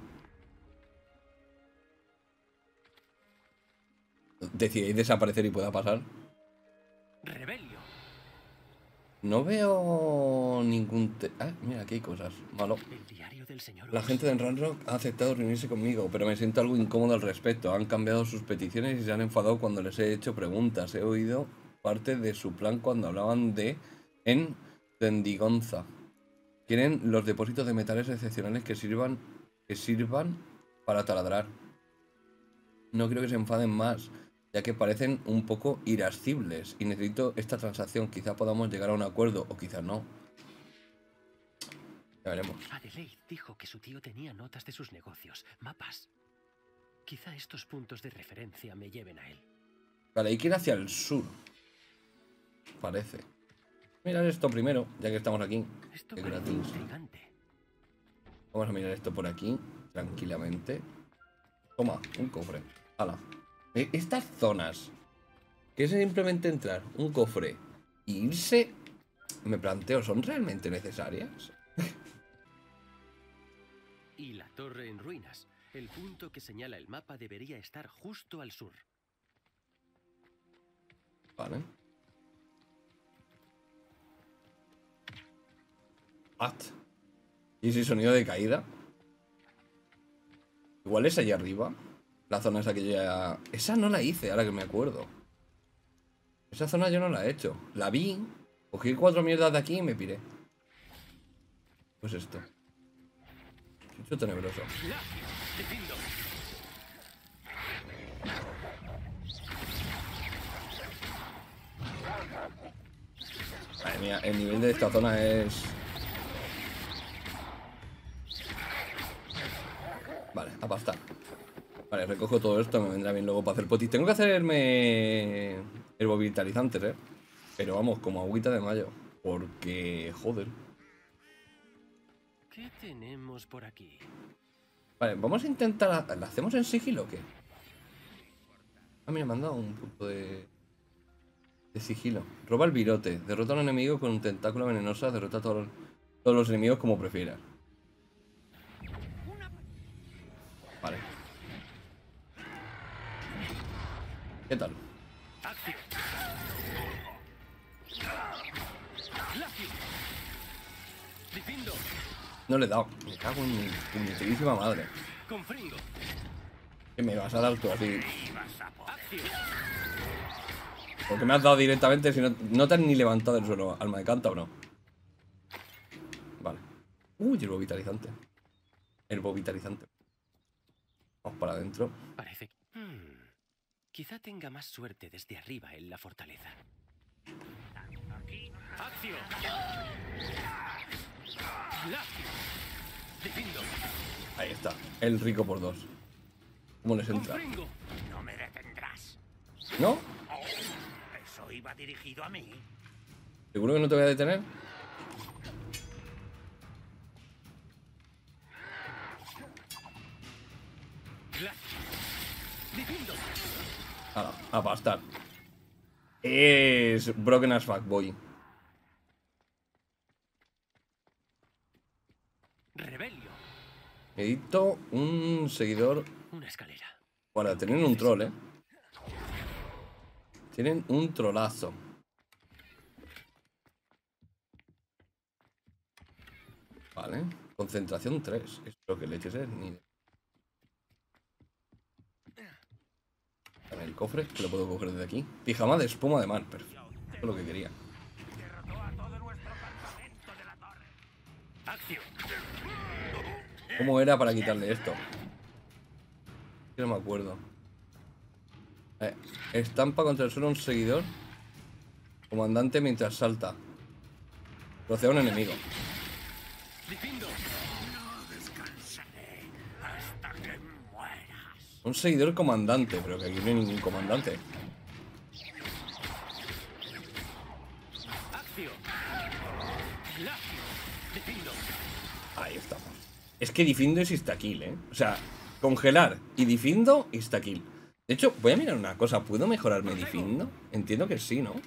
¿Decidéis desaparecer y pueda pasar? Rebelio. No veo ningún... Ah, mira, aquí hay cosas. Malo. El diario del señor. La gente de Ranrock ha aceptado reunirse conmigo, pero me siento algo incómodo al respecto. Han cambiado sus peticiones y se han enfadado cuando les he hecho preguntas. He oído parte de su plan cuando hablaban de... en Dendigonza. Quieren los depósitos de metales excepcionales que sirvan para taladrar. No creo que se enfaden más, ya que parecen un poco irascibles y necesito esta transacción. Quizá podamos llegar a un acuerdo o quizá no. Ya veremos. Adelaide dijo que su tío tenía notas de sus negocios, mapas. Quizá estos puntos de referencia me lleven a él. Vale, hay que ir hacia el sur. Parece. Mirar esto primero, ya que estamos aquí. Esto Es parece gratis. intrigante. Vamos a mirar esto por aquí, tranquilamente. Toma, un cofre. Hala. Estas zonas, que es simplemente entrar, un cofre e irse, me planteo, ¿son realmente necesarias? Y la torre en ruinas. El punto que señala el mapa debería estar justo al sur. Vale. What? ¿Y ese sonido de caída? Igual es allá arriba. La zona esa que yo ya... Esa no la hice, ahora que me acuerdo. Esa zona yo no la he hecho. La vi, cogí 4 mierdas de aquí y me piré. Pues esto. Mucho tenebroso. Madre mía, el nivel de esta zona es... Vale, a pastar. Vale, recojo todo esto, me vendrá bien luego para hacer potis. Tengo que hacerme herbovitalizantes, pero vamos, como agüita de mayo. Porque, joder. ¿Qué tenemos por aquí? Vale, vamos a intentar... ¿La hacemos en sigilo o qué? Ah, mira, me han dado un punto de sigilo. Roba el virote. Derrota a un enemigo con un tentáculo venenosa. Derrota a todos los enemigos como prefieras. Vale. ¿Qué tal? No le he dado. Me cago en mi puñeterísima madre. ¿Qué me vas a dar tú así? Porque me has dado directamente si no te has ni levantado del suelo, alma de cántabro. Vale. Uy, herbovitalizante. Herbovitalizante. Vamos para adentro. Parece que... Quizá tenga más suerte desde arriba en la fortaleza. ¡Acción! Ahí está. El rico por 2. ¿Cómo les entra? No me detendrás. ¿No? Eso iba dirigido a mí. ¿Seguro que no te voy a detener? A pastar. Es broken as fuck, boy. Rebelio. Edito un seguidor. Una escalera. Bueno, tienen un troll, Tienen un trolazo. Vale. Concentración 3. Esto que leches es ni... Dame el cofre, que lo puedo coger desde aquí. Pijama de espuma de mar. Perfecto. Eso es lo que quería. ¿Cómo era para quitarle esto? No me acuerdo. Estampa contra el suelo un seguidor. Comandante mientras salta. Procede a un enemigo. Un seguidor comandante, pero que aquí no hay ningún comandante. Ahí estamos. Es que Difindo es insta-kill, ¿eh? O sea, congelar y Difindo, insta-kill. De hecho, voy a mirar una cosa. ¿Puedo mejorarme Difindo? Entiendo que sí, ¿no? Voy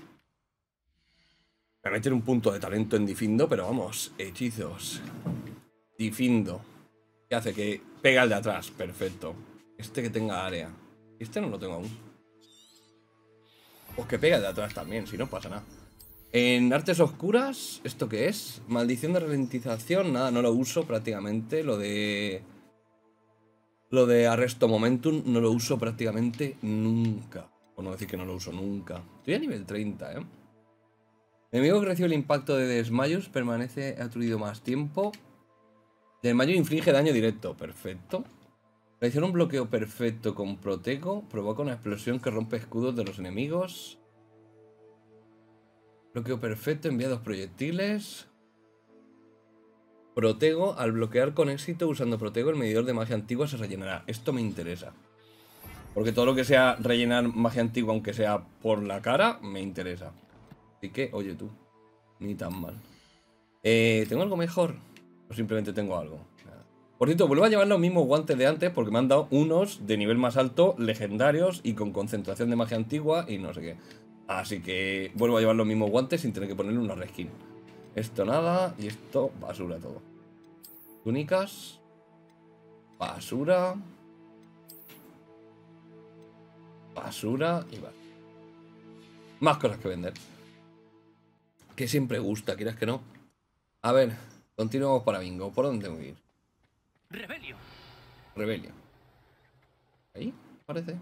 a meter un punto de talento en Difindo, pero vamos, hechizos. Difindo. ¿Qué hace? Que pega al de atrás. Perfecto. Este que tenga área. Este no lo tengo aún. Pues que pega al de atrás también, si no pasa nada. En artes oscuras, ¿esto qué es? Maldición de ralentización, nada, no lo uso prácticamente. Lo de arresto momentum no lo uso prácticamente nunca. Por no decir que no lo uso nunca. Estoy a nivel 30, ¿eh? El enemigo que recibe el impacto de desmayos permanece aturdido más tiempo. Desmayo inflige daño directo, perfecto. Realizar un bloqueo perfecto con Protego. Provoca una explosión que rompe escudos de los enemigos. Bloqueo perfecto, envía 2 proyectiles. Protego, al bloquear con éxito usando Protego, el medidor de magia antigua se rellenará. Esto me interesa. Porque todo lo que sea rellenar magia antigua, aunque sea por la cara, me interesa. Así que, oye tú, ni tan mal. ¿Tengo algo mejor? ¿O simplemente tengo algo? Nada. Por cierto, vuelvo a llevar los mismos guantes de antes porque me han dado unos de nivel más alto, legendarios y con concentración de magia antigua y no sé qué. Así que vuelvo a llevar los mismos guantes sin tener que ponerle una reskin. Esto nada y esto basura todo. Túnicas. Basura. Basura y basura. Más cosas que vender. Que siempre gusta, quieras que no. A ver, continuamos para bingo. ¿Por dónde tengo que ir? Rebelio. Rebelio. Ahí, parece.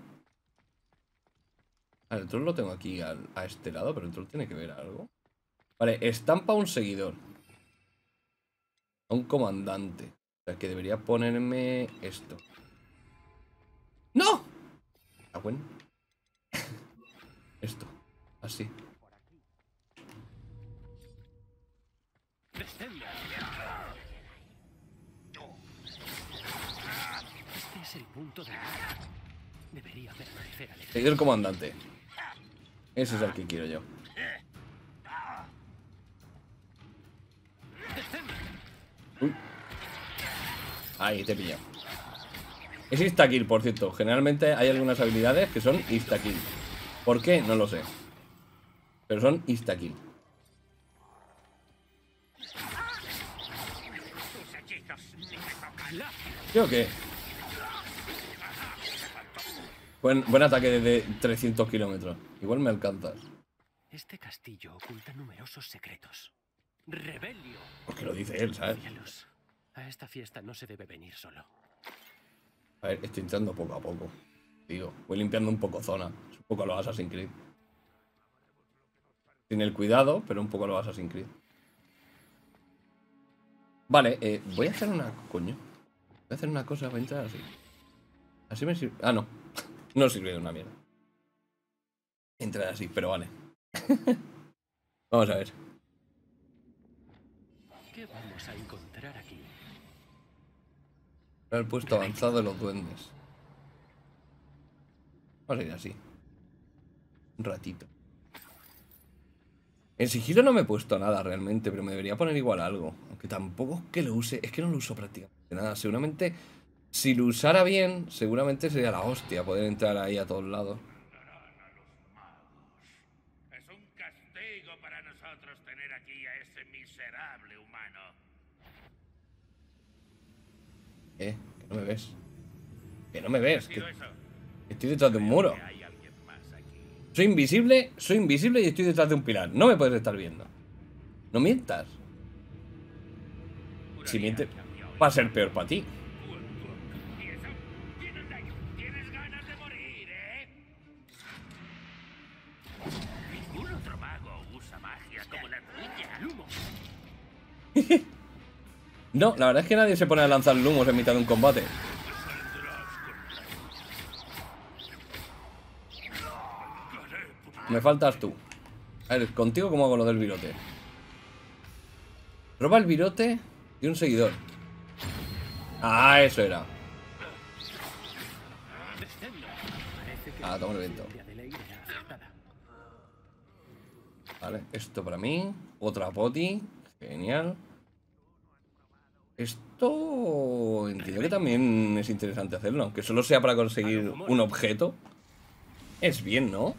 El troll lo tengo aquí a este lado, pero el troll tiene que ver algo. Vale, estampa a un seguidor. A un comandante. O sea, que debería ponerme esto. ¡No! Ah, bueno. Esto. Así. Este es el punto de... Debería permanecer al Seguidor comandante. Ese es el que quiero yo. Uy. Ahí, te he pillado. Es insta-kill, por cierto. Generalmente hay algunas habilidades que son insta-kill. ¿Por qué? No lo sé. Pero son insta-kill. ¿Sí o qué? Buen ataque desde 300 kilómetros. Igual me alcanzas. Este castillo oculta numerosos secretos. ¡Rebelio! Porque lo dice él, ¿sabes? Cielos. A esta fiesta no se debe venir solo. A ver, estoy entrando poco a poco. Digo, voy limpiando un poco zona. Es un poco a lo Assassin's Creed. Sin el cuidado, pero un poco a lo Assassin's Creed. Vale, voy a hacer una... Coño. Voy a hacer una cosa, voy a entrar así. Así me sirve... Ah, no. No sirve de una mierda. Entrar así, pero vale. Vamos a ver. ¿Qué vamos a encontrar aquí? El puesto avanzado de los duendes. Vamos a ir así. Un ratito. En sigilo no me he puesto nada realmente, pero me debería poner igual algo. Aunque tampoco es que lo use. Es que no lo uso prácticamente nada. Seguramente, si lo usara bien, seguramente sería la hostia poder entrar ahí a todos lados. Es un castigo para nosotros tener aquí a ese miserable humano. Que no me ves. Que no me ves. Que ¿Sido eso? estoy detrás de un muro. Que hay alguien más aquí. Soy invisible y estoy detrás de un pilar. No me puedes estar viendo. No mientas. Si mientes, va a ser peor para ti. ¿Y eso? ¿Tienes ganas de morir, eh? Ningún otro mago usa magia como la tuya. ¡Lumo! No, la verdad es que nadie se pone a lanzar lumos en mitad de un combate. Me faltas tú. A ver, contigo cómo hago lo del virote. Roba el virote de un seguidor. Ah, eso era. Ah, toma el viento. Vale, esto para mí. Otra poti. Genial. Esto entiendo que también es interesante hacerlo, aunque solo sea para conseguir un objeto. Es bien, ¿no?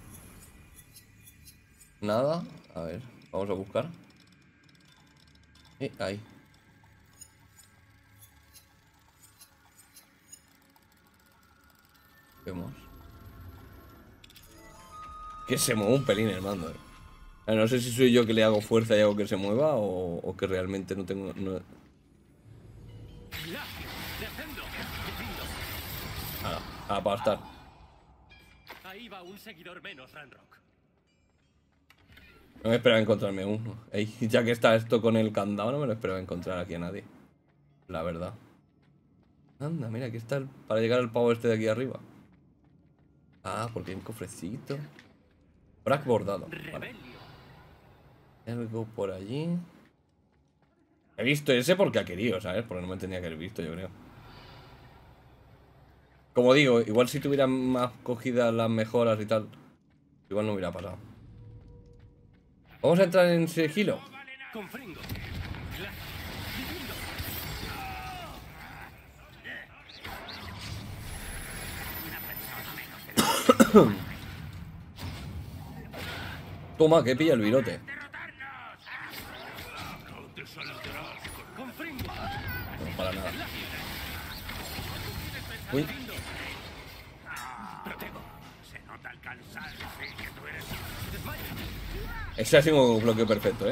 Nada. A ver, vamos a buscar. Ahí. Vemos. Que se mueve un pelín el mando, No sé si soy yo que le hago fuerza y hago que se mueva o que realmente no tengo... A pastar. Ahí va un seguidor menos, Ranrock. No me esperaba encontrarme uno. Ey, ya que está esto con el candado, no me lo esperaba encontrar aquí a nadie. La verdad. Anda, mira, aquí está para llegar al pavo este de aquí arriba. Ah, porque hay un cofrecito. Frac bordado. Vale. Algo por allí. He visto ese porque ha querido, ¿sabes? Porque no me tenía que haber visto, yo creo. Como digo, igual si tuvieran más cogidas las mejoras y tal, igual no hubiera pasado. Vamos a entrar en sigilo. Toma, que pilla el virote. No, para nada. Uy. Ese ha sido un bloqueo perfecto,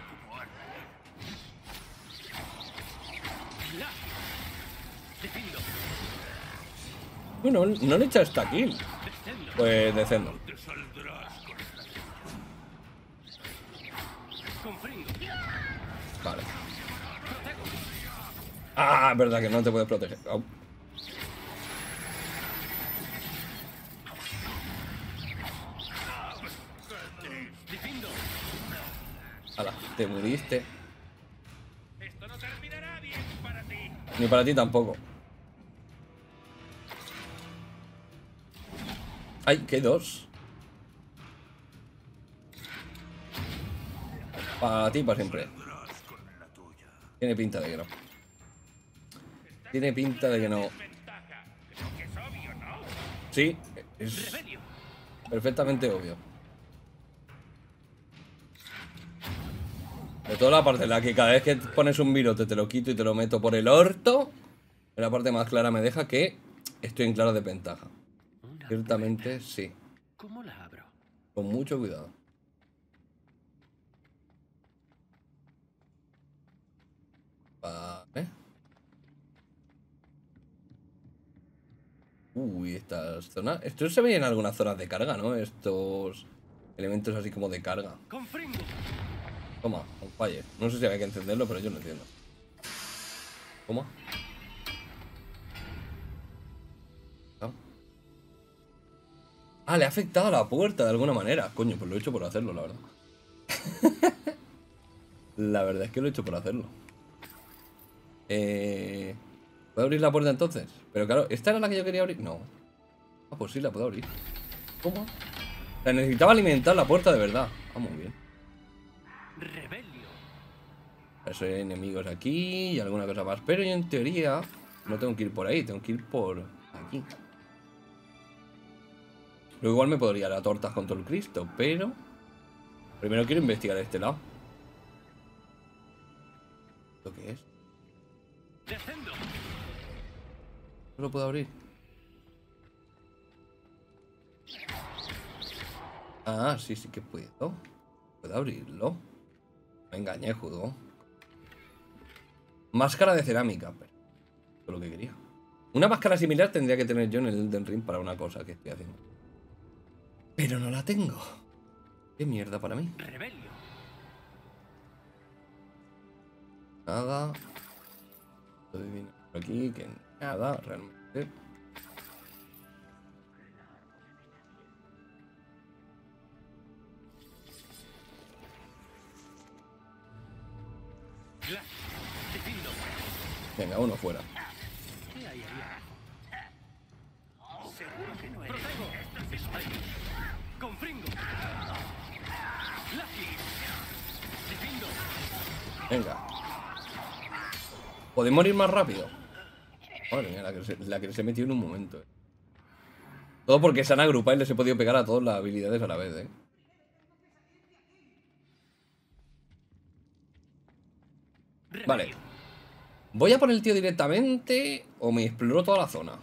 Bueno, no le he echado esta kill. Pues descendo. Vale. Ah, es verdad que no te puedes proteger. Oh. Hala, te muriste. Esto no terminará bien para ti. Ni para ti tampoco. Ay, que hay dos. Para ti, para siempre. Tiene pinta de que no. Tiene pinta de que no. Sí, es perfectamente obvio. De toda la parte en la que cada vez que pones un virote te lo quito y te lo meto por el orto, en la parte más clara me deja que estoy en clara desventaja. Ciertamente sí. ¿Cómo la abro? Con mucho cuidado. Vale. Uy, estas zonas... Esto se ve en algunas zonas de carga, ¿no? Estos elementos así como de carga. Toma, un fire. No sé si había que encenderlo, pero yo no entiendo. Toma. Ah, le ha afectado a la puerta de alguna manera. Coño, pues lo he hecho por hacerlo, la verdad. La verdad es que lo he hecho por hacerlo. ¿Puedo abrir la puerta entonces? Pero claro, ¿esta era la que yo quería abrir? No. Ah, pues sí, la puedo abrir. ¿Cómo? O sea, necesitaba alimentar la puerta de verdad. Ah, muy bien. Eso hay enemigos aquí y alguna cosa más. Pero yo en teoría no tengo que ir por ahí, tengo que ir por aquí. Luego igual me podría dar a tortas con todo el Cristo, pero primero quiero investigar este lado. ¿Esto qué es? ¿No lo puedo abrir? Ah, sí, sí que puedo. ¿Puedo abrirlo? Me engañé, judo. Máscara de cerámica. Pero eso es lo que quería. Una máscara similar tendría que tener yo en el Elden Ring para una cosa que estoy haciendo. Pero no la tengo. Qué mierda para mí. Nada. Estoy viendo por aquí que nada, realmente. Venga, uno fuera. Venga. ¿Podemos morir más rápido? Madre mía, la que se metió en un momento. Todo porque se han agrupado y les he podido pegar a todas las habilidades a la vez, Vale. ¿Voy a por el tío directamente o me exploro toda la zona?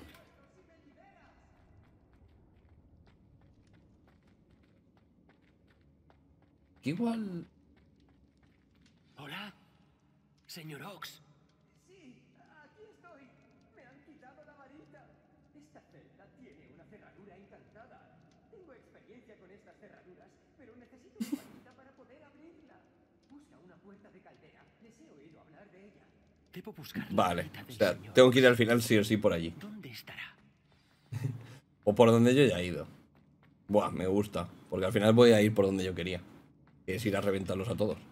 Igual... Hola, señor Ox. Sí, aquí estoy. Me han quitado la varita. Esta celda tiene una cerradura encantada. Tengo experiencia con estas cerraduras, pero necesito una varita para poder abrirla. Busca una puerta de caldera. Les he oído hablar de ella. Debo buscar la Vale, varita del o sea, señor tengo que ir Ox. al final sí o sí por allí. ¿Dónde estará? O por donde yo ya he ido. Buah, me gusta. Porque al final voy a ir por donde yo quería. Que es ir a reventarlos a todos.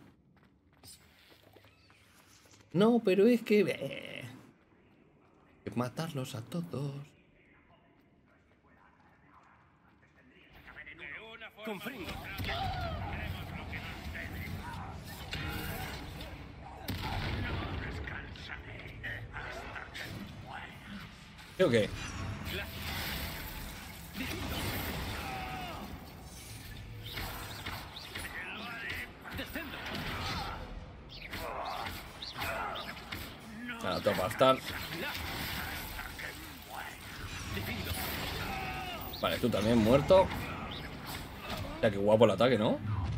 No, pero es que... es matarlos a todos. Confringo. ¿Sí o qué? Descendo. Nada, te va a estar. Vale, tú también muerto. O sea, qué guapo el ataque, ¿no?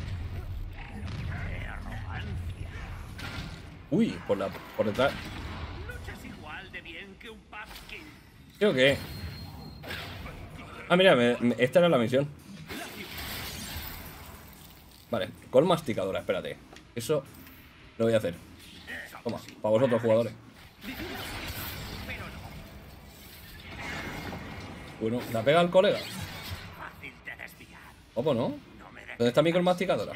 Uy, por detrás. Luchas igual de bien que un pumpkin. ¿Sí o qué? Ah, mira, esta era la misión. Vale, con masticadora, espérate. Eso lo voy a hacer. Toma, para vosotros, jugadores. Bueno, ¿la pega al colega? Fácil de desviar. ¿Cómo no? No me ¿Dónde está mi con masticadora?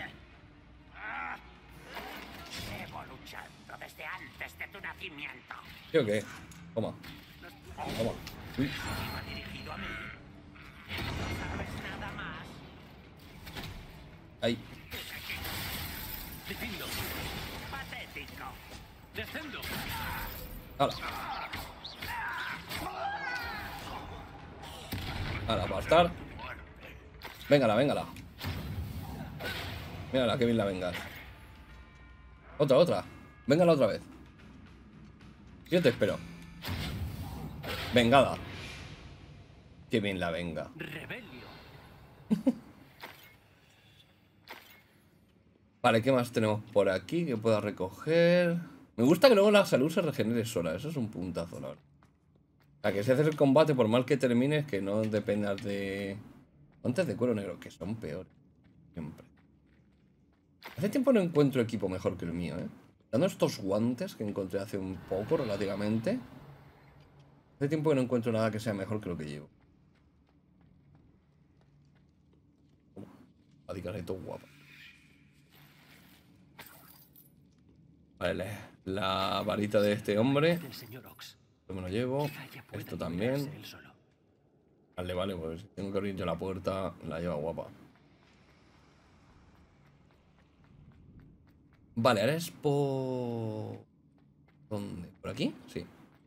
Llevo luchando desde antes de tu nacimiento. ¿Sí o qué? Toma. Toma. Uy. Iba dirigido a mí. No sabes nada más. Ahí. Descindo. Patético. Descendo. ¡Hala! ¡Hala, bastar! Véngala, véngala. Mírala, que bien la vengas. Otra. Véngala otra vez. Yo te espero. Vengada. Que bien la venga. Rebelio. Vale, ¿qué más tenemos por aquí que pueda recoger? Me gusta que luego la salud se regenere sola. Eso es un puntazo, la verdad. O sea, que si haces el combate, por mal que termines, que no dependas de... Guantes de cuero negro, que son peores. Siempre. Hace tiempo no encuentro equipo mejor que el mío, Dando estos guantes que encontré hace un poco, relativamente. Hace tiempo que no encuentro nada que sea mejor que lo que llevo. Adicarrito guapa. Vale, la varita de este hombre. Del señor Ox. Esto me lo llevo. Quizá ya pueda Esto liberarse también. él solo. Vale, pues tengo que abrir yo la puerta. La lleva guapa. Vale, ahora es por... ¿Dónde? ¿Por aquí? Sí.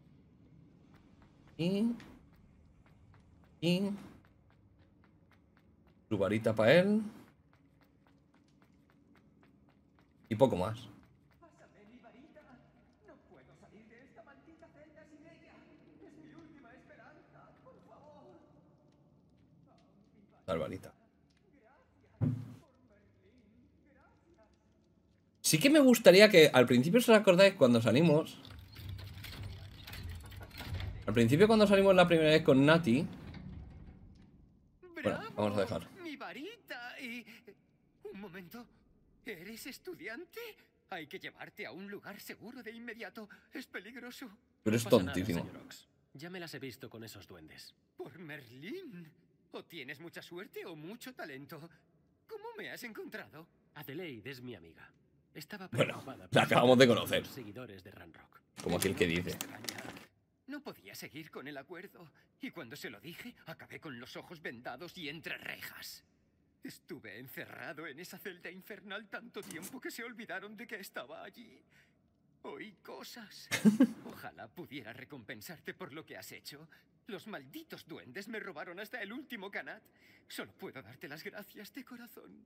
Y... Su varita para él. Y poco más. Pásame mi varita. No puedo salir de esta maldita celda sin ella. Es mi última esperanza. Por favor. Tal varita. Sí que me gustaría que al principio, si os acordáis, cuando salimos... Al principio cuando salimos la primera vez con Nati... Bueno, vamos a dejar. Mi varita y... Un momento. ¿Eres estudiante? Hay que llevarte a un lugar seguro de inmediato. Es peligroso. Pero es No pasa nada, tontísimo. señor Ox. Ya me las he visto con esos duendes. Por Merlín. O tienes mucha suerte o mucho talento. ¿Cómo me has encontrado? Adelaide es mi amiga. Estaba Bueno, preocupada la acabamos de conocer. los seguidores de Ranrock. Como aquel que dice. No podía seguir con el acuerdo. Y cuando se lo dije, acabé con los ojos vendados y entre rejas. Estuve encerrado en esa celda infernal tanto tiempo que se olvidaron de que estaba allí. Oí cosas. Ojalá pudiera recompensarte por lo que has hecho. Los malditos duendes me robaron hasta el último Kanat. Solo puedo darte las gracias de corazón.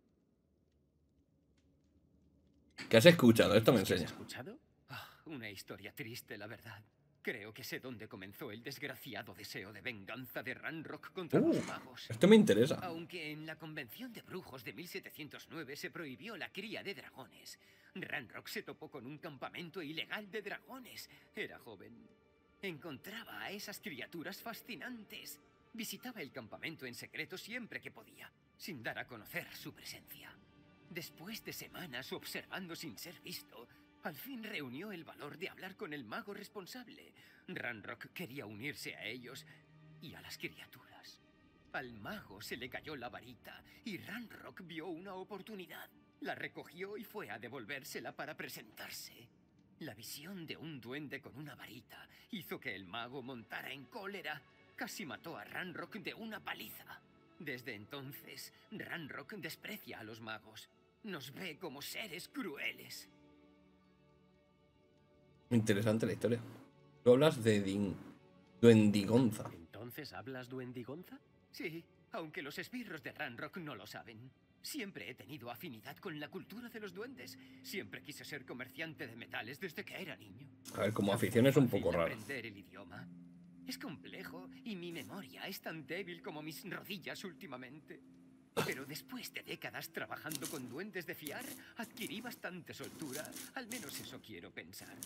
¿Qué has escuchado? Esto me ¿Qué has enseña. escuchado? Una historia triste, la verdad. Creo que sé dónde comenzó el desgraciado deseo de venganza de Ranrock contra los magos. Esto me interesa. Aunque en la Convención de Brujos de 1709 se prohibió la cría de dragones, Ranrock se topó con un campamento ilegal de dragones. Era joven. Encontraba a esas criaturas fascinantes. Visitaba el campamento en secreto siempre que podía, sin dar a conocer su presencia. Después de semanas observando sin ser visto, al fin reunió el valor de hablar con el mago responsable. Ranrock quería unirse a ellos y a las criaturas. Al mago se le cayó la varita y Ranrock vio una oportunidad. La recogió y fue a devolvérsela para presentarse. La visión de un duende con una varita hizo que el mago montara en cólera. Casi mató a Ranrock de una paliza. Desde entonces, Ranrock desprecia a los magos. Nos ve como seres crueles. Interesante la historia. Tú hablas de Duendigonza. ¿Entonces hablas duendigonza? Sí, aunque los esbirros de Ranrock no lo saben. Siempre he tenido afinidad con la cultura de los duendes. Siempre quise ser comerciante de metales desde que era niño. A ver, como afición es un poco raro. Aprender el idioma. Es complejo y mi memoria es tan débil como mis rodillas últimamente. Pero después de décadas trabajando con duendes de fiar, adquirí bastante soltura. Al menos eso quiero pensar.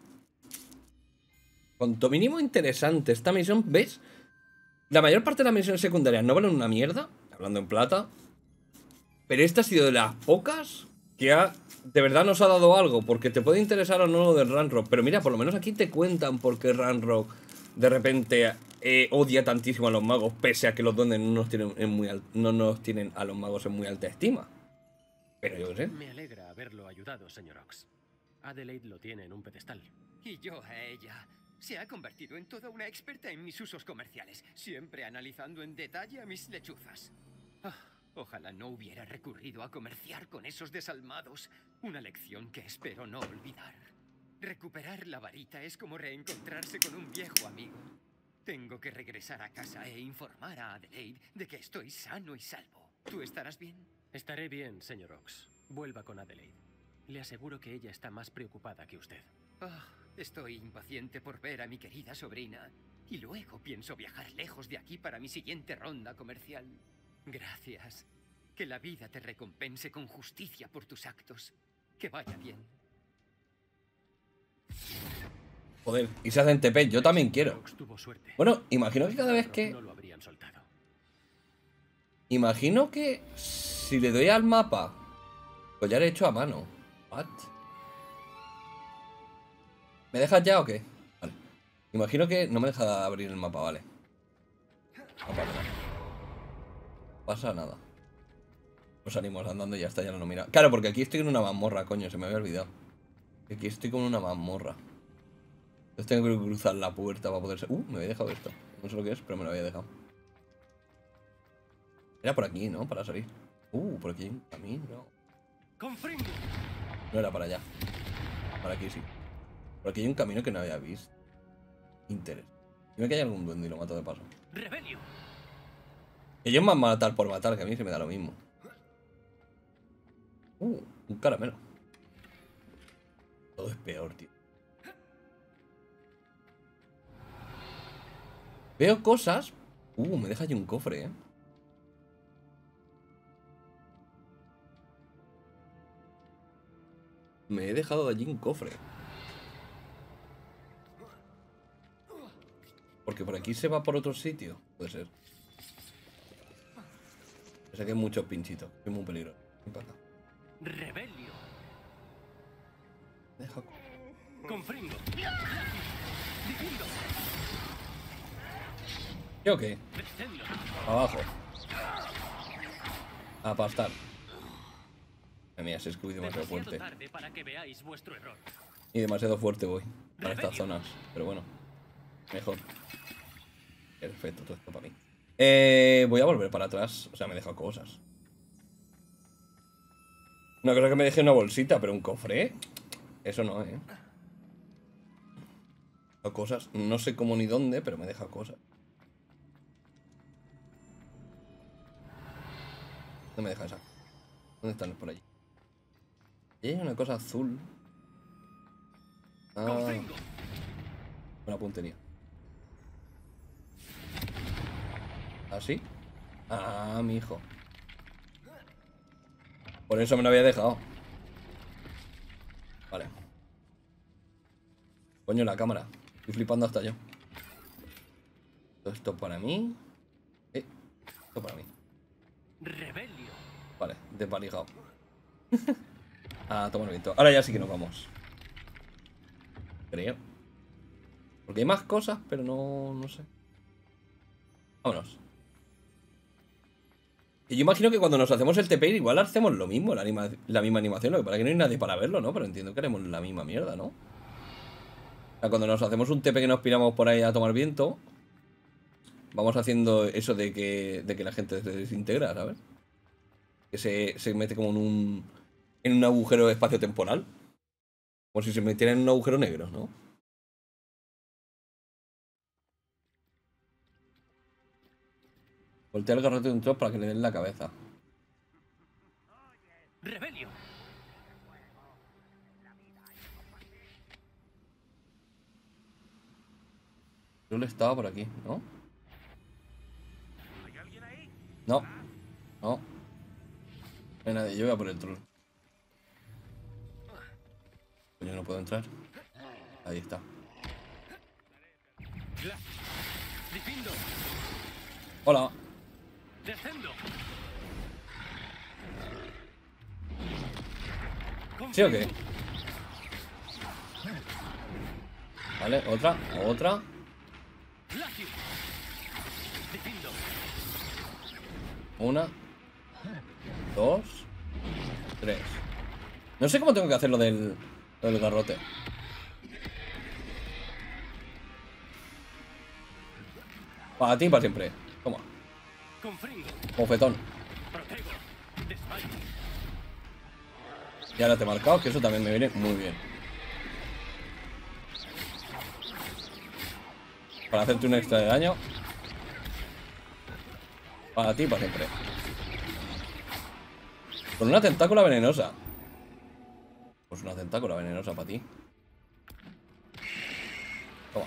Cuanto mínimo interesante esta misión, ¿ves? La mayor parte de las misiones secundarias no valen una mierda, hablando en plata. Pero esta ha sido de las pocas que de verdad nos ha dado algo, porque te puede interesar o no lo del Ranrock. Pero mira, por lo menos aquí te cuentan por qué Ranrock de repente odia tantísimo a los magos, pese a que los duendes no nos tienen a los magos en muy alta estima. Pero yo qué sé. Me alegra haberlo ayudado, señor Ox. Adelaide lo tiene en un pedestal. Y yo a ella. Se ha convertido en toda una experta en mis usos comerciales, siempre analizando en detalle a mis lechuzas. Ojalá no hubiera recurrido a comerciar con esos desalmados. Una lección que espero no olvidar. Recuperar la varita es como reencontrarse con un viejo amigo. Tengo que regresar a casa e informar a Adelaide de que estoy sano y salvo. ¿Tú estarás bien? Estaré bien, señor Ox. Vuelva con Adelaide. Le aseguro que ella está más preocupada que usted. Estoy impaciente por ver a mi querida sobrina. Y luego pienso viajar lejos de aquí para mi siguiente ronda comercial. Gracias. Que la vida te recompense con justicia por tus actos. Que vaya bien. Joder, y se hacen TP, yo también quiero. Bueno, imagino que cada vez que... No lo habrían soltado. Imagino que si le doy al mapa, collar hecho a mano. ¿What? ¿Me dejas ya o qué? Vale. Imagino que no me deja abrir el mapa, vale. No pasa nada. No pasa nada. Nos salimos andando y ya está, ya no lo mira. Claro, porque aquí estoy en una mazmorra, coño, se me había olvidado. Aquí estoy con una mazmorra. Entonces tengo que cruzar la puerta para poder ser... me había dejado esto. No sé lo que es, pero me lo había dejado. Era por aquí, ¿no? Para salir. Por aquí hay un camino. No era para allá. Para aquí sí. Por aquí hay un camino que no había visto. Interés. Dime que hay algún duende y lo mato de paso. ¡Rebelio! Ellos me van a matar por matar, que a mí se me da lo mismo. Un caramelo. Todo es peor, tío. Veo cosas. Me deja allí un cofre, eh. Me he dejado de allí un cofre. Porque por aquí se va por otro sitio. Puede ser. Sé que hay muchos pinchitos. Es muy peligroso. ¿Qué pasa? ¡Rebelio! Deja. ¡Confringo! ¡Divindo! ¿Qué o qué? Abajo. A pastar. Mira, se escucha demasiado fuerte. Tarde para que veáis vuestro error. Y demasiado fuerte voy para estas zonas. Pero bueno, mejor. Perfecto, todo esto para mí. Voy a volver para atrás. O sea, me he dejado cosas. Una cosa que me dejé una bolsita, pero un cofre. Eso no, ¿eh? O cosas. No sé cómo ni dónde, pero me deja cosas. No me deja esa. ¿Dónde están? Por allí. Y hay una cosa azul. Ah. Una puntería. ¿Así? Ah, mi hijo. Por eso me lo había dejado. Vale. Coño, la cámara. Estoy flipando hasta yo. Todo esto para mí. Esto para mí. Rebelio. Vale, desvalijado. Tomar viento. Ahora ya sí que nos vamos. Creo. Porque hay más cosas, pero no sé. Vámonos. Y yo imagino que cuando nos hacemos el TP igual hacemos lo mismo, la misma animación. Lo que pasa es que no hay nadie para verlo, ¿no? Pero entiendo que haremos la misma mierda, ¿no? O sea, cuando nos hacemos un TP que nos piramos por ahí a tomar viento, vamos haciendo eso de que la gente se desintegra, ¿sabes? Que se mete como en un agujero espacio-temporal. Como si se metiera en un agujero negro, ¿no? Voltea el garrote de un troll para que le den la cabeza. Rebelio. Troll estaba por aquí, ¿no? ¿Hay alguien ahí? No. No. No hay nadie. Yo voy a por el troll. Yo no puedo entrar. Ahí está. Difindo. Hola. Descendo. ¿Sí o qué? Vale, otra. Glacio. Difindo. Una. Dos. Tres. No sé cómo tengo que hacer lo del garrote. Para ti y para siempre. Toma. Confringo. Bofetón. Protego. Desmayo. Y ahora te he marcado, que eso también me viene muy bien. Para hacerte un extra de daño. Para ti y para siempre. Con una tentácula venenosa. Pues una tentácula venenosa para ti. Toma.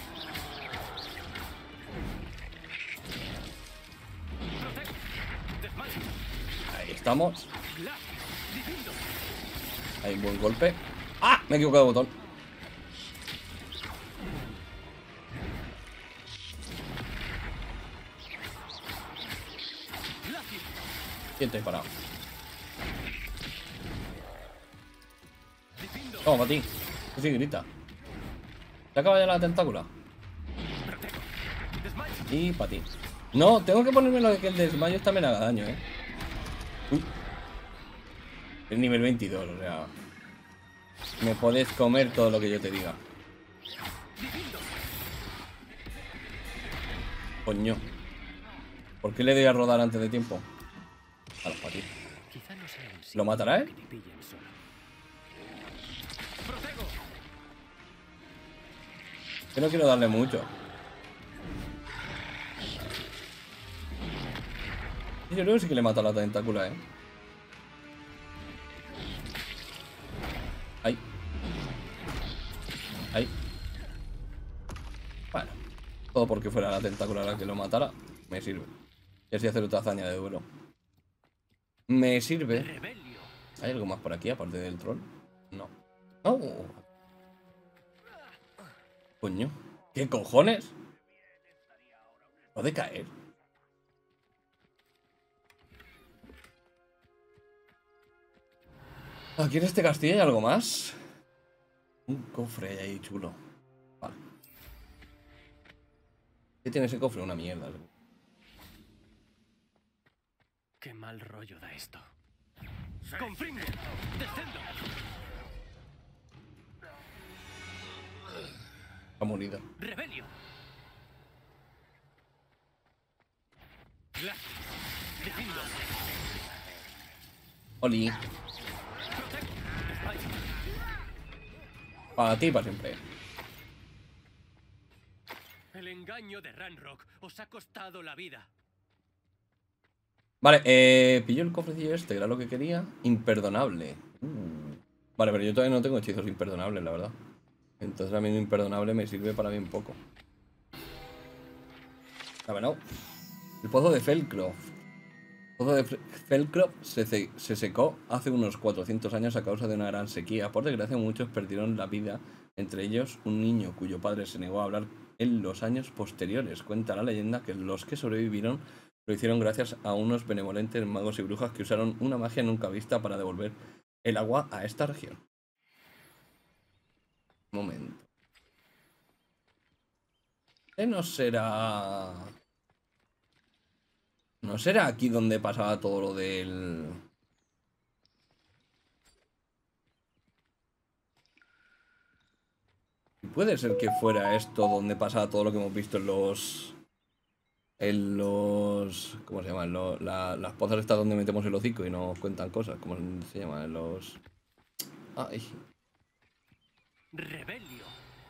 Ahí estamos. Hay un buen golpe. ¡Ah! Me he equivocado de botón. ¿Quién te ha disparado? Toma, para ti. Sí, grita. ¿Se acaba ya la tentácula? Y para ti. No, tengo que ponerme lo de que el desmayo también haga daño, ¿eh? Uy. Es nivel 22, o sea... Me puedes comer todo lo que yo te diga. Coño. ¿Por qué le doy a rodar antes de tiempo? A los patis. ¿Lo matará, Que no quiero darle mucho. Yo creo que sí que le mata la tentácula, Ahí. Ahí. Bueno. Todo porque fuera la tentácula la que lo matara. Me sirve. Y así hacer otra hazaña de duelo. Me sirve. ¿Hay algo más por aquí aparte del troll? No. ¡No! Coño. ¿Qué cojones? ¿Puede caer? Aquí en este castillo hay algo más. Un cofre ahí chulo. Vale. ¿Qué tiene ese cofre? Una mierda. Qué mal rollo da esto. Confringo. Descendo. Ha morido. Rebelio. Defindo. Oli. Para ti y para siempre. El engaño de Ranrock os ha costado la vida. Vale, pillo el cofrecillo este, que era lo que quería. Imperdonable. Vale, pero yo todavía no tengo hechizos imperdonables, la verdad. Entonces a mí un imperdonable me sirve para bien poco. A ver, no. El pozo de Felcroft. El pozo de Felcroft se secó hace unos 400 años a causa de una gran sequía. Por desgracia, muchos perdieron la vida, entre ellos un niño cuyo padre se negó a hablar en los años posteriores. Cuenta la leyenda que los que sobrevivieron lo hicieron gracias a unos benevolentes magos y brujas que usaron una magia nunca vista para devolver el agua a esta región. Un momento. No será... ¿No será aquí donde pasaba todo lo del... Puede ser que fuera esto donde pasaba todo lo que hemos visto en los... ¿Cómo se llaman? Las pozas estas donde metemos el hocico y nos cuentan cosas. ¿Cómo se llaman? Ay. Rebelio.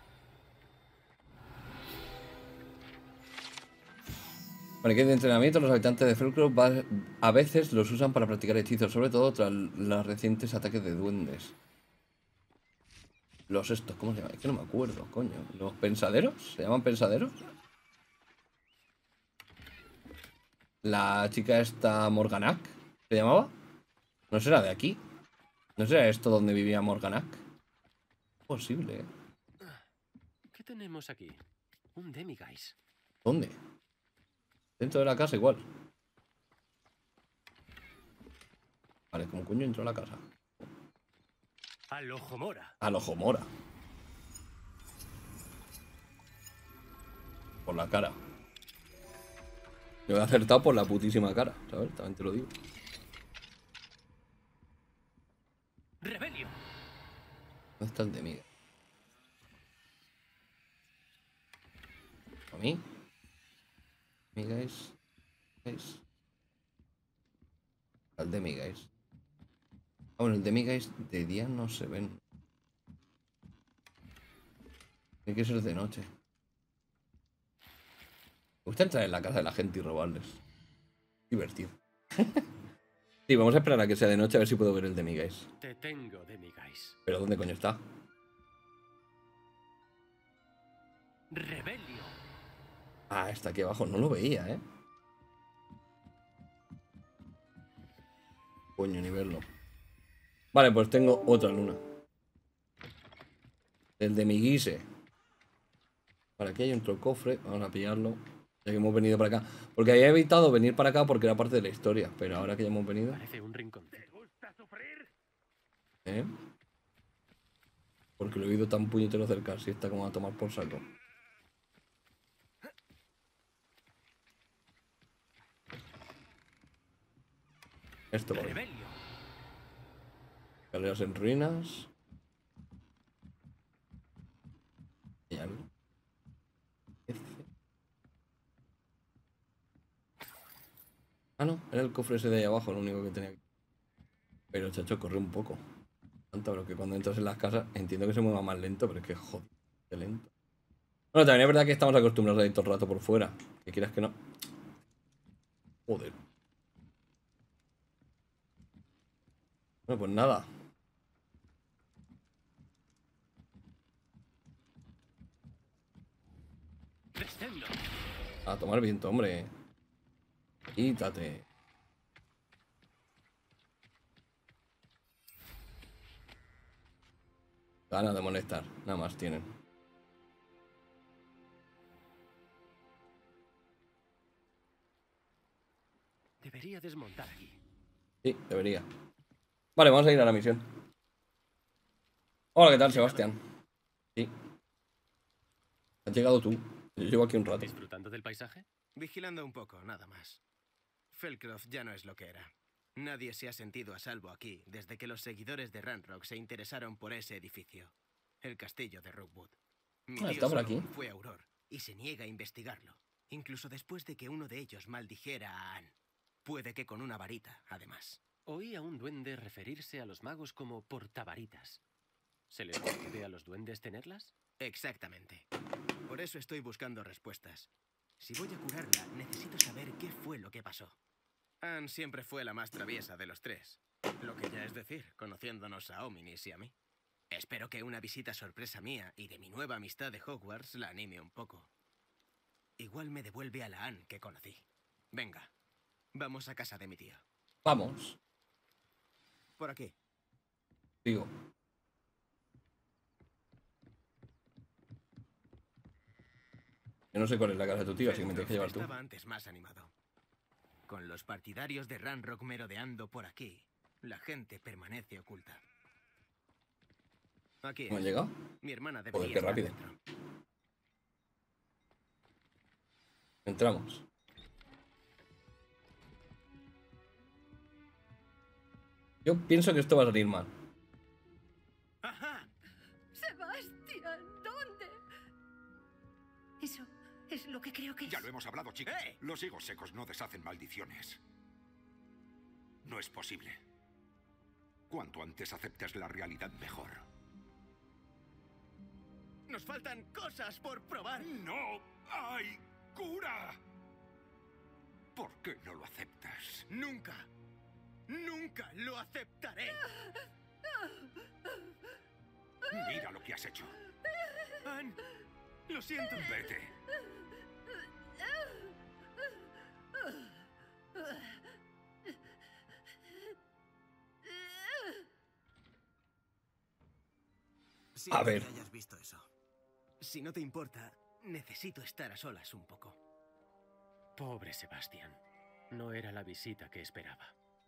Para que de entrenamiento los habitantes de Felcroft a veces los usan para practicar hechizos, sobre todo tras los recientes ataques de duendes. Los estos, ¿cómo se llaman? Es que no me acuerdo, coño. ¿Los pensaderos? ¿Se llaman pensaderos? La chica esta Morganac, ¿se llamaba? ¿No será de aquí? ¿No será esto donde vivía Morganac? Posible, ¿eh? ¿Qué tenemos aquí? Un Demiguise. ¿Dónde? Dentro de la casa igual. Vale, ¿cómo coño entró a la casa? Al ojo mora. Al ojo mora. Por la cara. Yo he acertado por la putísima cara, ¿sabes? También te lo digo. Rebelio. ¿Dónde está el de Miguel? ¿A mí? Guys. El de Guys. Ah, bueno, el de Guys de día no se ven. Tiene que ser de noche. Me gusta entrar en la casa de la gente y robarles. Divertido. Sí, vamos a esperar a que sea de noche a ver si puedo ver el de Guys. Te tengo, Demiguise. ¿Pero dónde coño está? Rebelio. Ah, está aquí abajo. No lo veía, ¿eh? Coño, ni verlo. Vale, pues tengo otra luna. El de mi guise. Vale, aquí hay otro cofre. Vamos a pillarlo. Ya que hemos venido para acá. Porque había evitado venir para acá porque era parte de la historia. Pero ahora que ya hemos venido... Parece un rincón. ¿Te gusta sufrir? ¿Eh? Porque lo he oído tan puñetero cerca. Si está como a tomar por saco. Esto por ahí. Escaleras en ruinas. ¿Hay algo? Ah, no, era el cofre ese de ahí abajo, lo único que tenía aquí. Pero, chacho, corre un poco. Tanto, pero que cuando entras en las casas entiendo que se mueva más lento, pero es que joder, qué lento. Bueno, también es verdad que estamos acostumbrados a ir todo el rato por fuera. Que quieras que no. Joder. Bueno, pues nada. A tomar viento, hombre. Quítate. Ganas de molestar, nada más tienen. Debería desmontar aquí. Sí, debería. Vale, vamos a ir a la misión. Hola, ¿qué tal, Sebastián? Sí. Has llegado tú. Yo llevo aquí un rato. ¿Disfrutando del paisaje? Vigilando un poco, nada más. Felcroft ya no es lo que era. Nadie se ha sentido a salvo aquí desde que los seguidores de Ranrock se interesaron por ese edificio. El castillo de Rookwood. Mi tío está por Solomon aquí. fue a Auror y se niega a investigarlo. Incluso después de que uno de ellos maldijera a Anne. Puede que con una varita, además. Oí a un duende referirse a los magos como portavaritas. ¿Se les concede a los duendes tenerlas? Exactamente. Por eso estoy buscando respuestas. Si voy a curarla, necesito saber qué fue lo que pasó. Anne siempre fue la más traviesa de los tres. Lo que ya es decir, conociéndonos a Ominis y a mí. Espero que una visita sorpresa mía y de mi nueva amistad de Hogwarts la anime un poco. Igual me devuelve a la Anne que conocí. Venga, vamos a casa de mi tío. Vamos. Por aquí. Digo. Yo no sé cuál es la casa de tu tío, así que me tienes que llevar tú. Estaba antes más animado. Con los partidarios de Ranrock merodeando por aquí, la gente permanece oculta. Aquí es. ¿Hemos llegado? Mi hermana Joder, debería qué estar rápido. dentro. Entramos. Yo pienso que esto va a salir mal. ¡Ajá! Sebastián, ¿dónde? Eso es lo que creo que es. Ya lo hemos hablado, chicos. Los higos secos no deshacen maldiciones. No es posible. Cuanto antes aceptes la realidad, mejor. ¡Nos faltan cosas por probar! ¡No hay cura! ¿Por qué no lo aceptas? ¡Nunca! ¡Nunca lo aceptaré! Mira lo que has hecho. Anne, lo siento. Vete. Siento A ver. que hayas visto eso. Si no te importa, necesito estar a solas un poco. Pobre Sebastián. No era la visita que esperaba.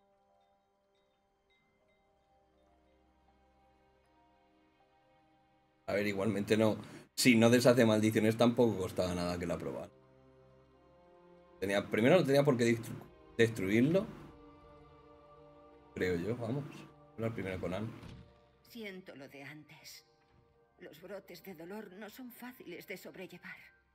A ver, igualmente no. Si no deshace maldiciones, tampoco costaba nada que la probara. Primero no tenía por qué destruirlo. Creo yo, vamos. Hablar primero con Anne. Siento lo de antes. Los brotes de dolor no son fáciles de sobrellevar.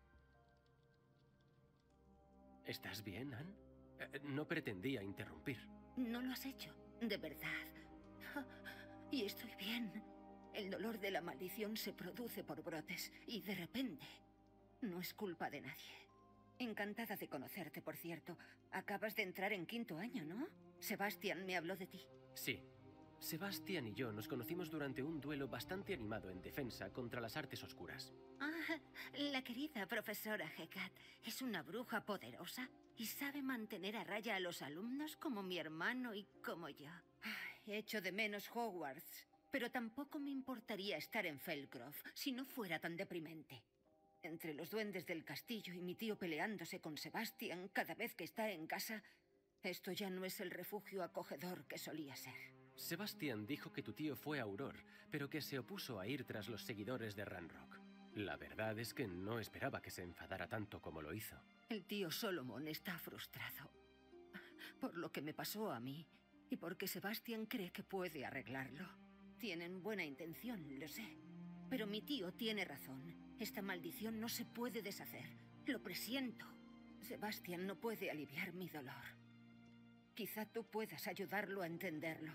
¿Estás bien, Anne? No pretendía interrumpir. No lo has hecho, de verdad. Y estoy bien. El dolor de la maldición se produce por brotes y de repente. No es culpa de nadie. Encantada de conocerte, por cierto. Acabas de entrar en 5º año, ¿no? Sebastián me habló de ti. Sí. Sebastián y yo nos conocimos durante un duelo bastante animado en defensa contra las artes oscuras. Ah, la querida profesora Hecat es una bruja poderosa y sabe mantener a raya a los alumnos como mi hermano y como yo. Ay, echo de menos Hogwarts, pero tampoco me importaría estar en Felcroft si no fuera tan deprimente. Entre los duendes del castillo y mi tío peleándose con Sebastián cada vez que está en casa, esto ya no es el refugio acogedor que solía ser. Sebastián dijo que tu tío fue Auror, pero que se opuso a ir tras los seguidores de Ranrock. La verdad es que no esperaba que se enfadara tanto como lo hizo. El tío Solomon está frustrado por lo que me pasó a mí y porque Sebastián cree que puede arreglarlo. Tienen buena intención, lo sé, pero mi tío tiene razón. Esta maldición no se puede deshacer. Lo presiento. Sebastián no puede aliviar mi dolor. Quizá tú puedas ayudarlo a entenderlo.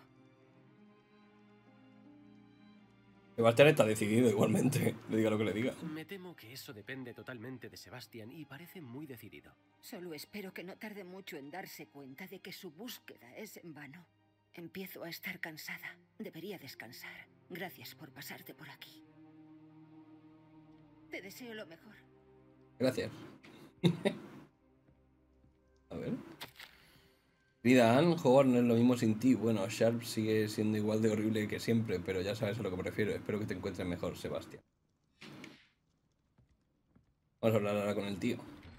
Sebastián está decidido igualmente, le diga lo que le diga. Me temo que eso depende totalmente de Sebastián y parece muy decidido. Solo espero que no tarde mucho en darse cuenta de que su búsqueda es en vano. Empiezo a estar cansada. Debería descansar. Gracias por pasarte por aquí. Te deseo lo mejor. Gracias. A ver. Querida Anne, Hogwarts no es lo mismo sin ti. Bueno, Sharp sigue siendo igual de horrible que siempre, pero ya sabes a lo que me refiero. Espero que te encuentres mejor, Sebastián. Vamos a hablar ahora con el tío.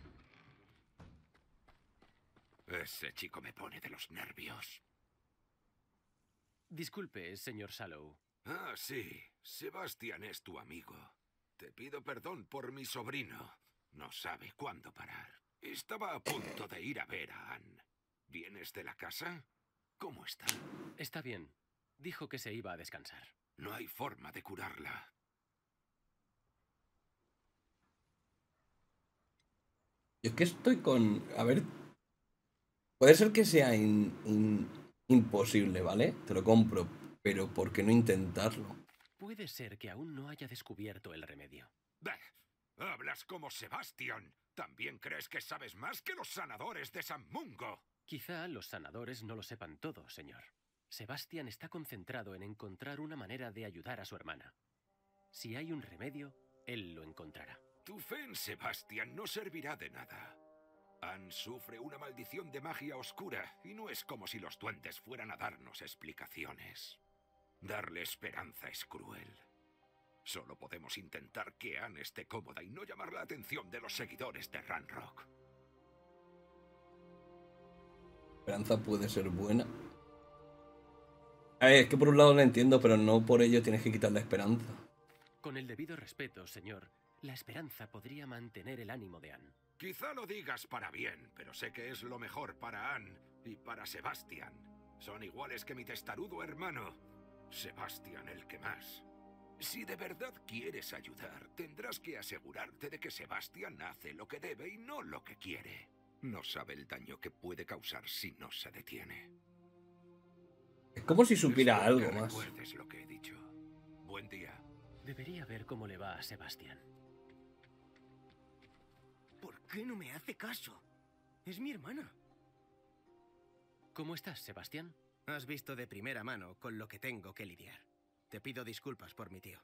Ese chico me pone de los nervios. Disculpe, señor Sallow. Ah, sí. Sebastián es tu amigo. Te pido perdón por mi sobrino. No sabe cuándo parar. Estaba a punto de ir a ver a Anne. ¿Vienes de la casa? ¿Cómo está? Está bien. Dijo que se iba a descansar. No hay forma de curarla. Yo es que estoy con... A ver... Puede ser que sea imposible, ¿vale? Te lo compro. Pero ¿por qué no intentarlo? Puede ser que aún no haya descubierto el remedio. Hablas como Sebastián. ¿También crees que sabes más que los sanadores de San Mungo? Quizá los sanadores no lo sepan todo, señor. Sebastián está concentrado en encontrar una manera de ayudar a su hermana. Si hay un remedio, él lo encontrará. Tu fe en Sebastián no servirá de nada. Anne sufre una maldición de magia oscura y no es como si los duendes fueran a darnos explicaciones. Darle esperanza es cruel. Solo podemos intentar que Anne esté cómoda y no llamar la atención de los seguidores de Ranrock. Esperanza puede ser buena. Es que por un lado la entiendo, pero no por ello tienes que quitar la esperanza. Con el debido respeto, señor, la esperanza podría mantener el ánimo de Anne. Quizá lo digas para bien, pero sé que es lo mejor para Anne y para Sebastián. Son iguales que mi testarudo hermano. Sebastián el que más. Si de verdad quieres ayudar, tendrás que asegurarte de que Sebastián hace lo que debe y no lo que quiere. No sabe el daño que puede causar si no se detiene. Es como si supiera Espero algo que más. recuerdes lo que he dicho. Buen día. Debería ver cómo le va a Sebastián. ¿Por qué no me hace caso? Es mi hermana. ¿Cómo estás, Sebastián? Has visto de primera mano con lo que tengo que lidiar. Te pido disculpas por mi tío.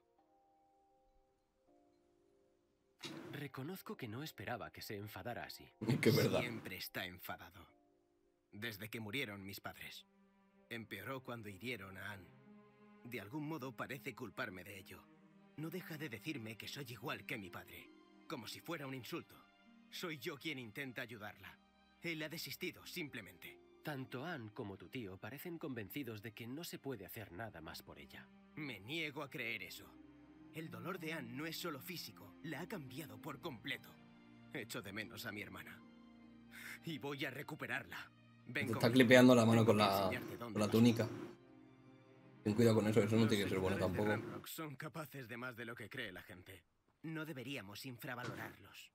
Reconozco que no esperaba que se enfadara así. Que es verdad. Siempre está enfadado. Desde que murieron mis padres. Empeoró cuando hirieron a Anne. De algún modo parece culparme de ello. No deja de decirme que soy igual que mi padre. Como si fuera un insulto. Soy yo quien intenta ayudarla. Él ha desistido, simplemente. Tanto Anne como tu tío parecen convencidos de que no se puede hacer nada más por ella. Me niego a creer eso. El dolor de Anne no es solo físico, la ha cambiado por completo. Echo de menos a mi hermana. Y voy a recuperarla. Te está clipeando la mano con la túnica. Ten cuidado con eso, eso no tiene que ser bueno tampoco. Ranrock son capaces de más de lo que cree la gente. No deberíamos infravalorarlos.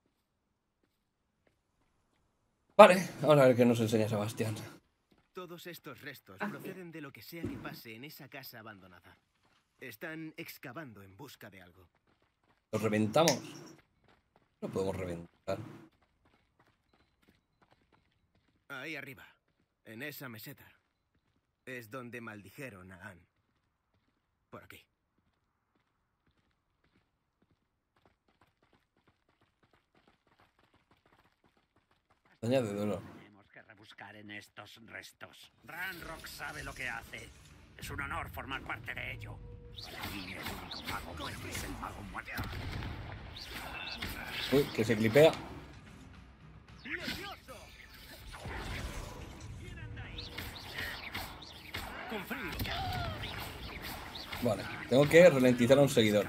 Vale, ahora a ver qué nos enseña Sebastián. Todos estos restos proceden de lo que sea que pase en esa casa abandonada. Están excavando en busca de algo. ¿Los reventamos? No podemos reventar. Ahí arriba, en esa meseta, es donde maldijeron a Anne. Por aquí. Daña de dolor. Tenemos que rebuscar en estos restos. Ranrock sabe lo que hace. Es un honor formar parte de ello. Para mí es un mago muerto, es el mago muerto. Uy, que se clipea. Vale, tengo que ralentizar a un seguidor.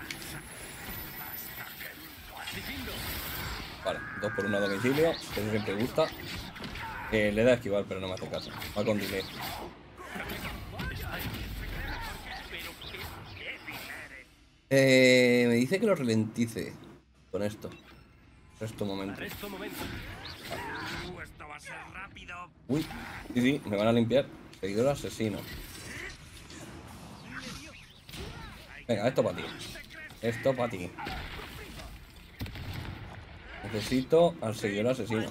Vale, 2 por 1 a domicilio, que eso siempre gusta. Le da a esquivar, pero no me hace caso. Va con delay. Me dice que lo ralentice con esto. Esto momento. Uy, sí, me van a limpiar. Seguidor asesino. Venga, esto para ti. Esto para ti. Necesito al seguidor asesino.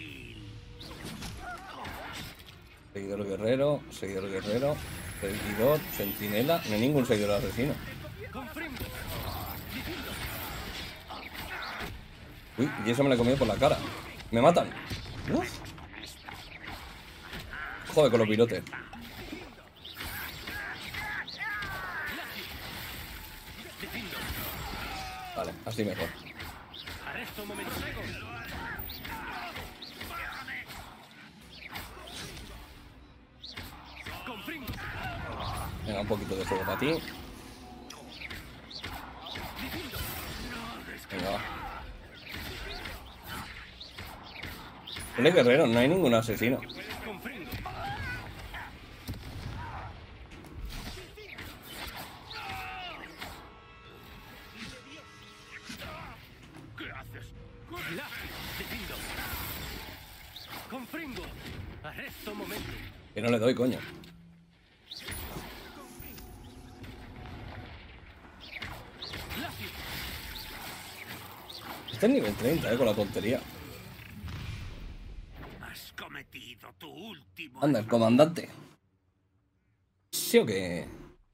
Seguidor guerrero, seguidor centinela. No hay ningún seguidor asesino. Uy, y eso me lo he comido por la cara. Me matan. Uf. Joder, con los pirotes. Vale, así mejor. Venga, un poquito de fuego para ti. Venga. Él es guerrero, no hay ningún asesino. ¿Qué haces? Que no le doy, coño. Este es nivel 30, con la tontería. Has cometido tu último. Anda, el comandante. ¿Sí o qué?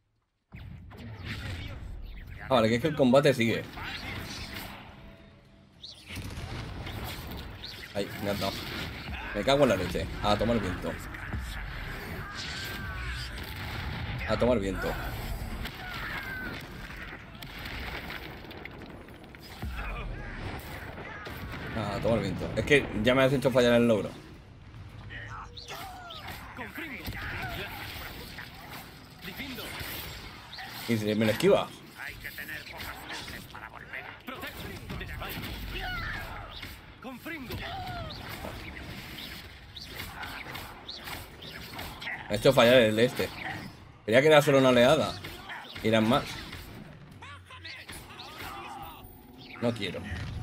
Ah, vale, que es que el combate sigue. Ay, me has dado. Me cago en la leche. A tomar viento. A tomar viento. A tomar viento. Es que ya me has hecho fallar el logro. Y si me lo esquiva. Hay que tener pocas veces para volver. Me ha hecho fallar el este. Creía que era solo una oleada. Y eran más. No quiero.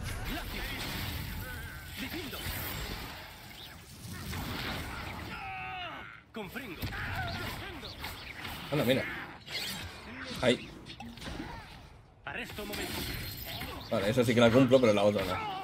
Anda, mira. Ahí. Vale, eso sí que la cumplo, pero la otra no.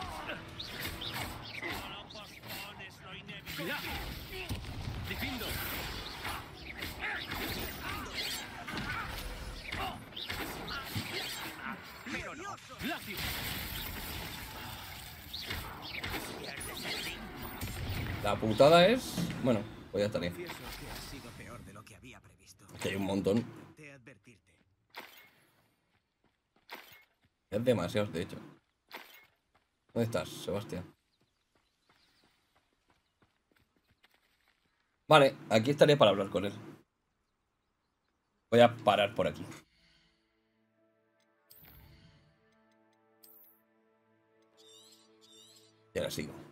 La putada es... Bueno, pues ya estaría. Que hay un montón. Es demasiado, de hecho. ¿Dónde estás, Sebastián? Vale, aquí estaré para hablar con él. Voy a parar por aquí. Y ahora sigo.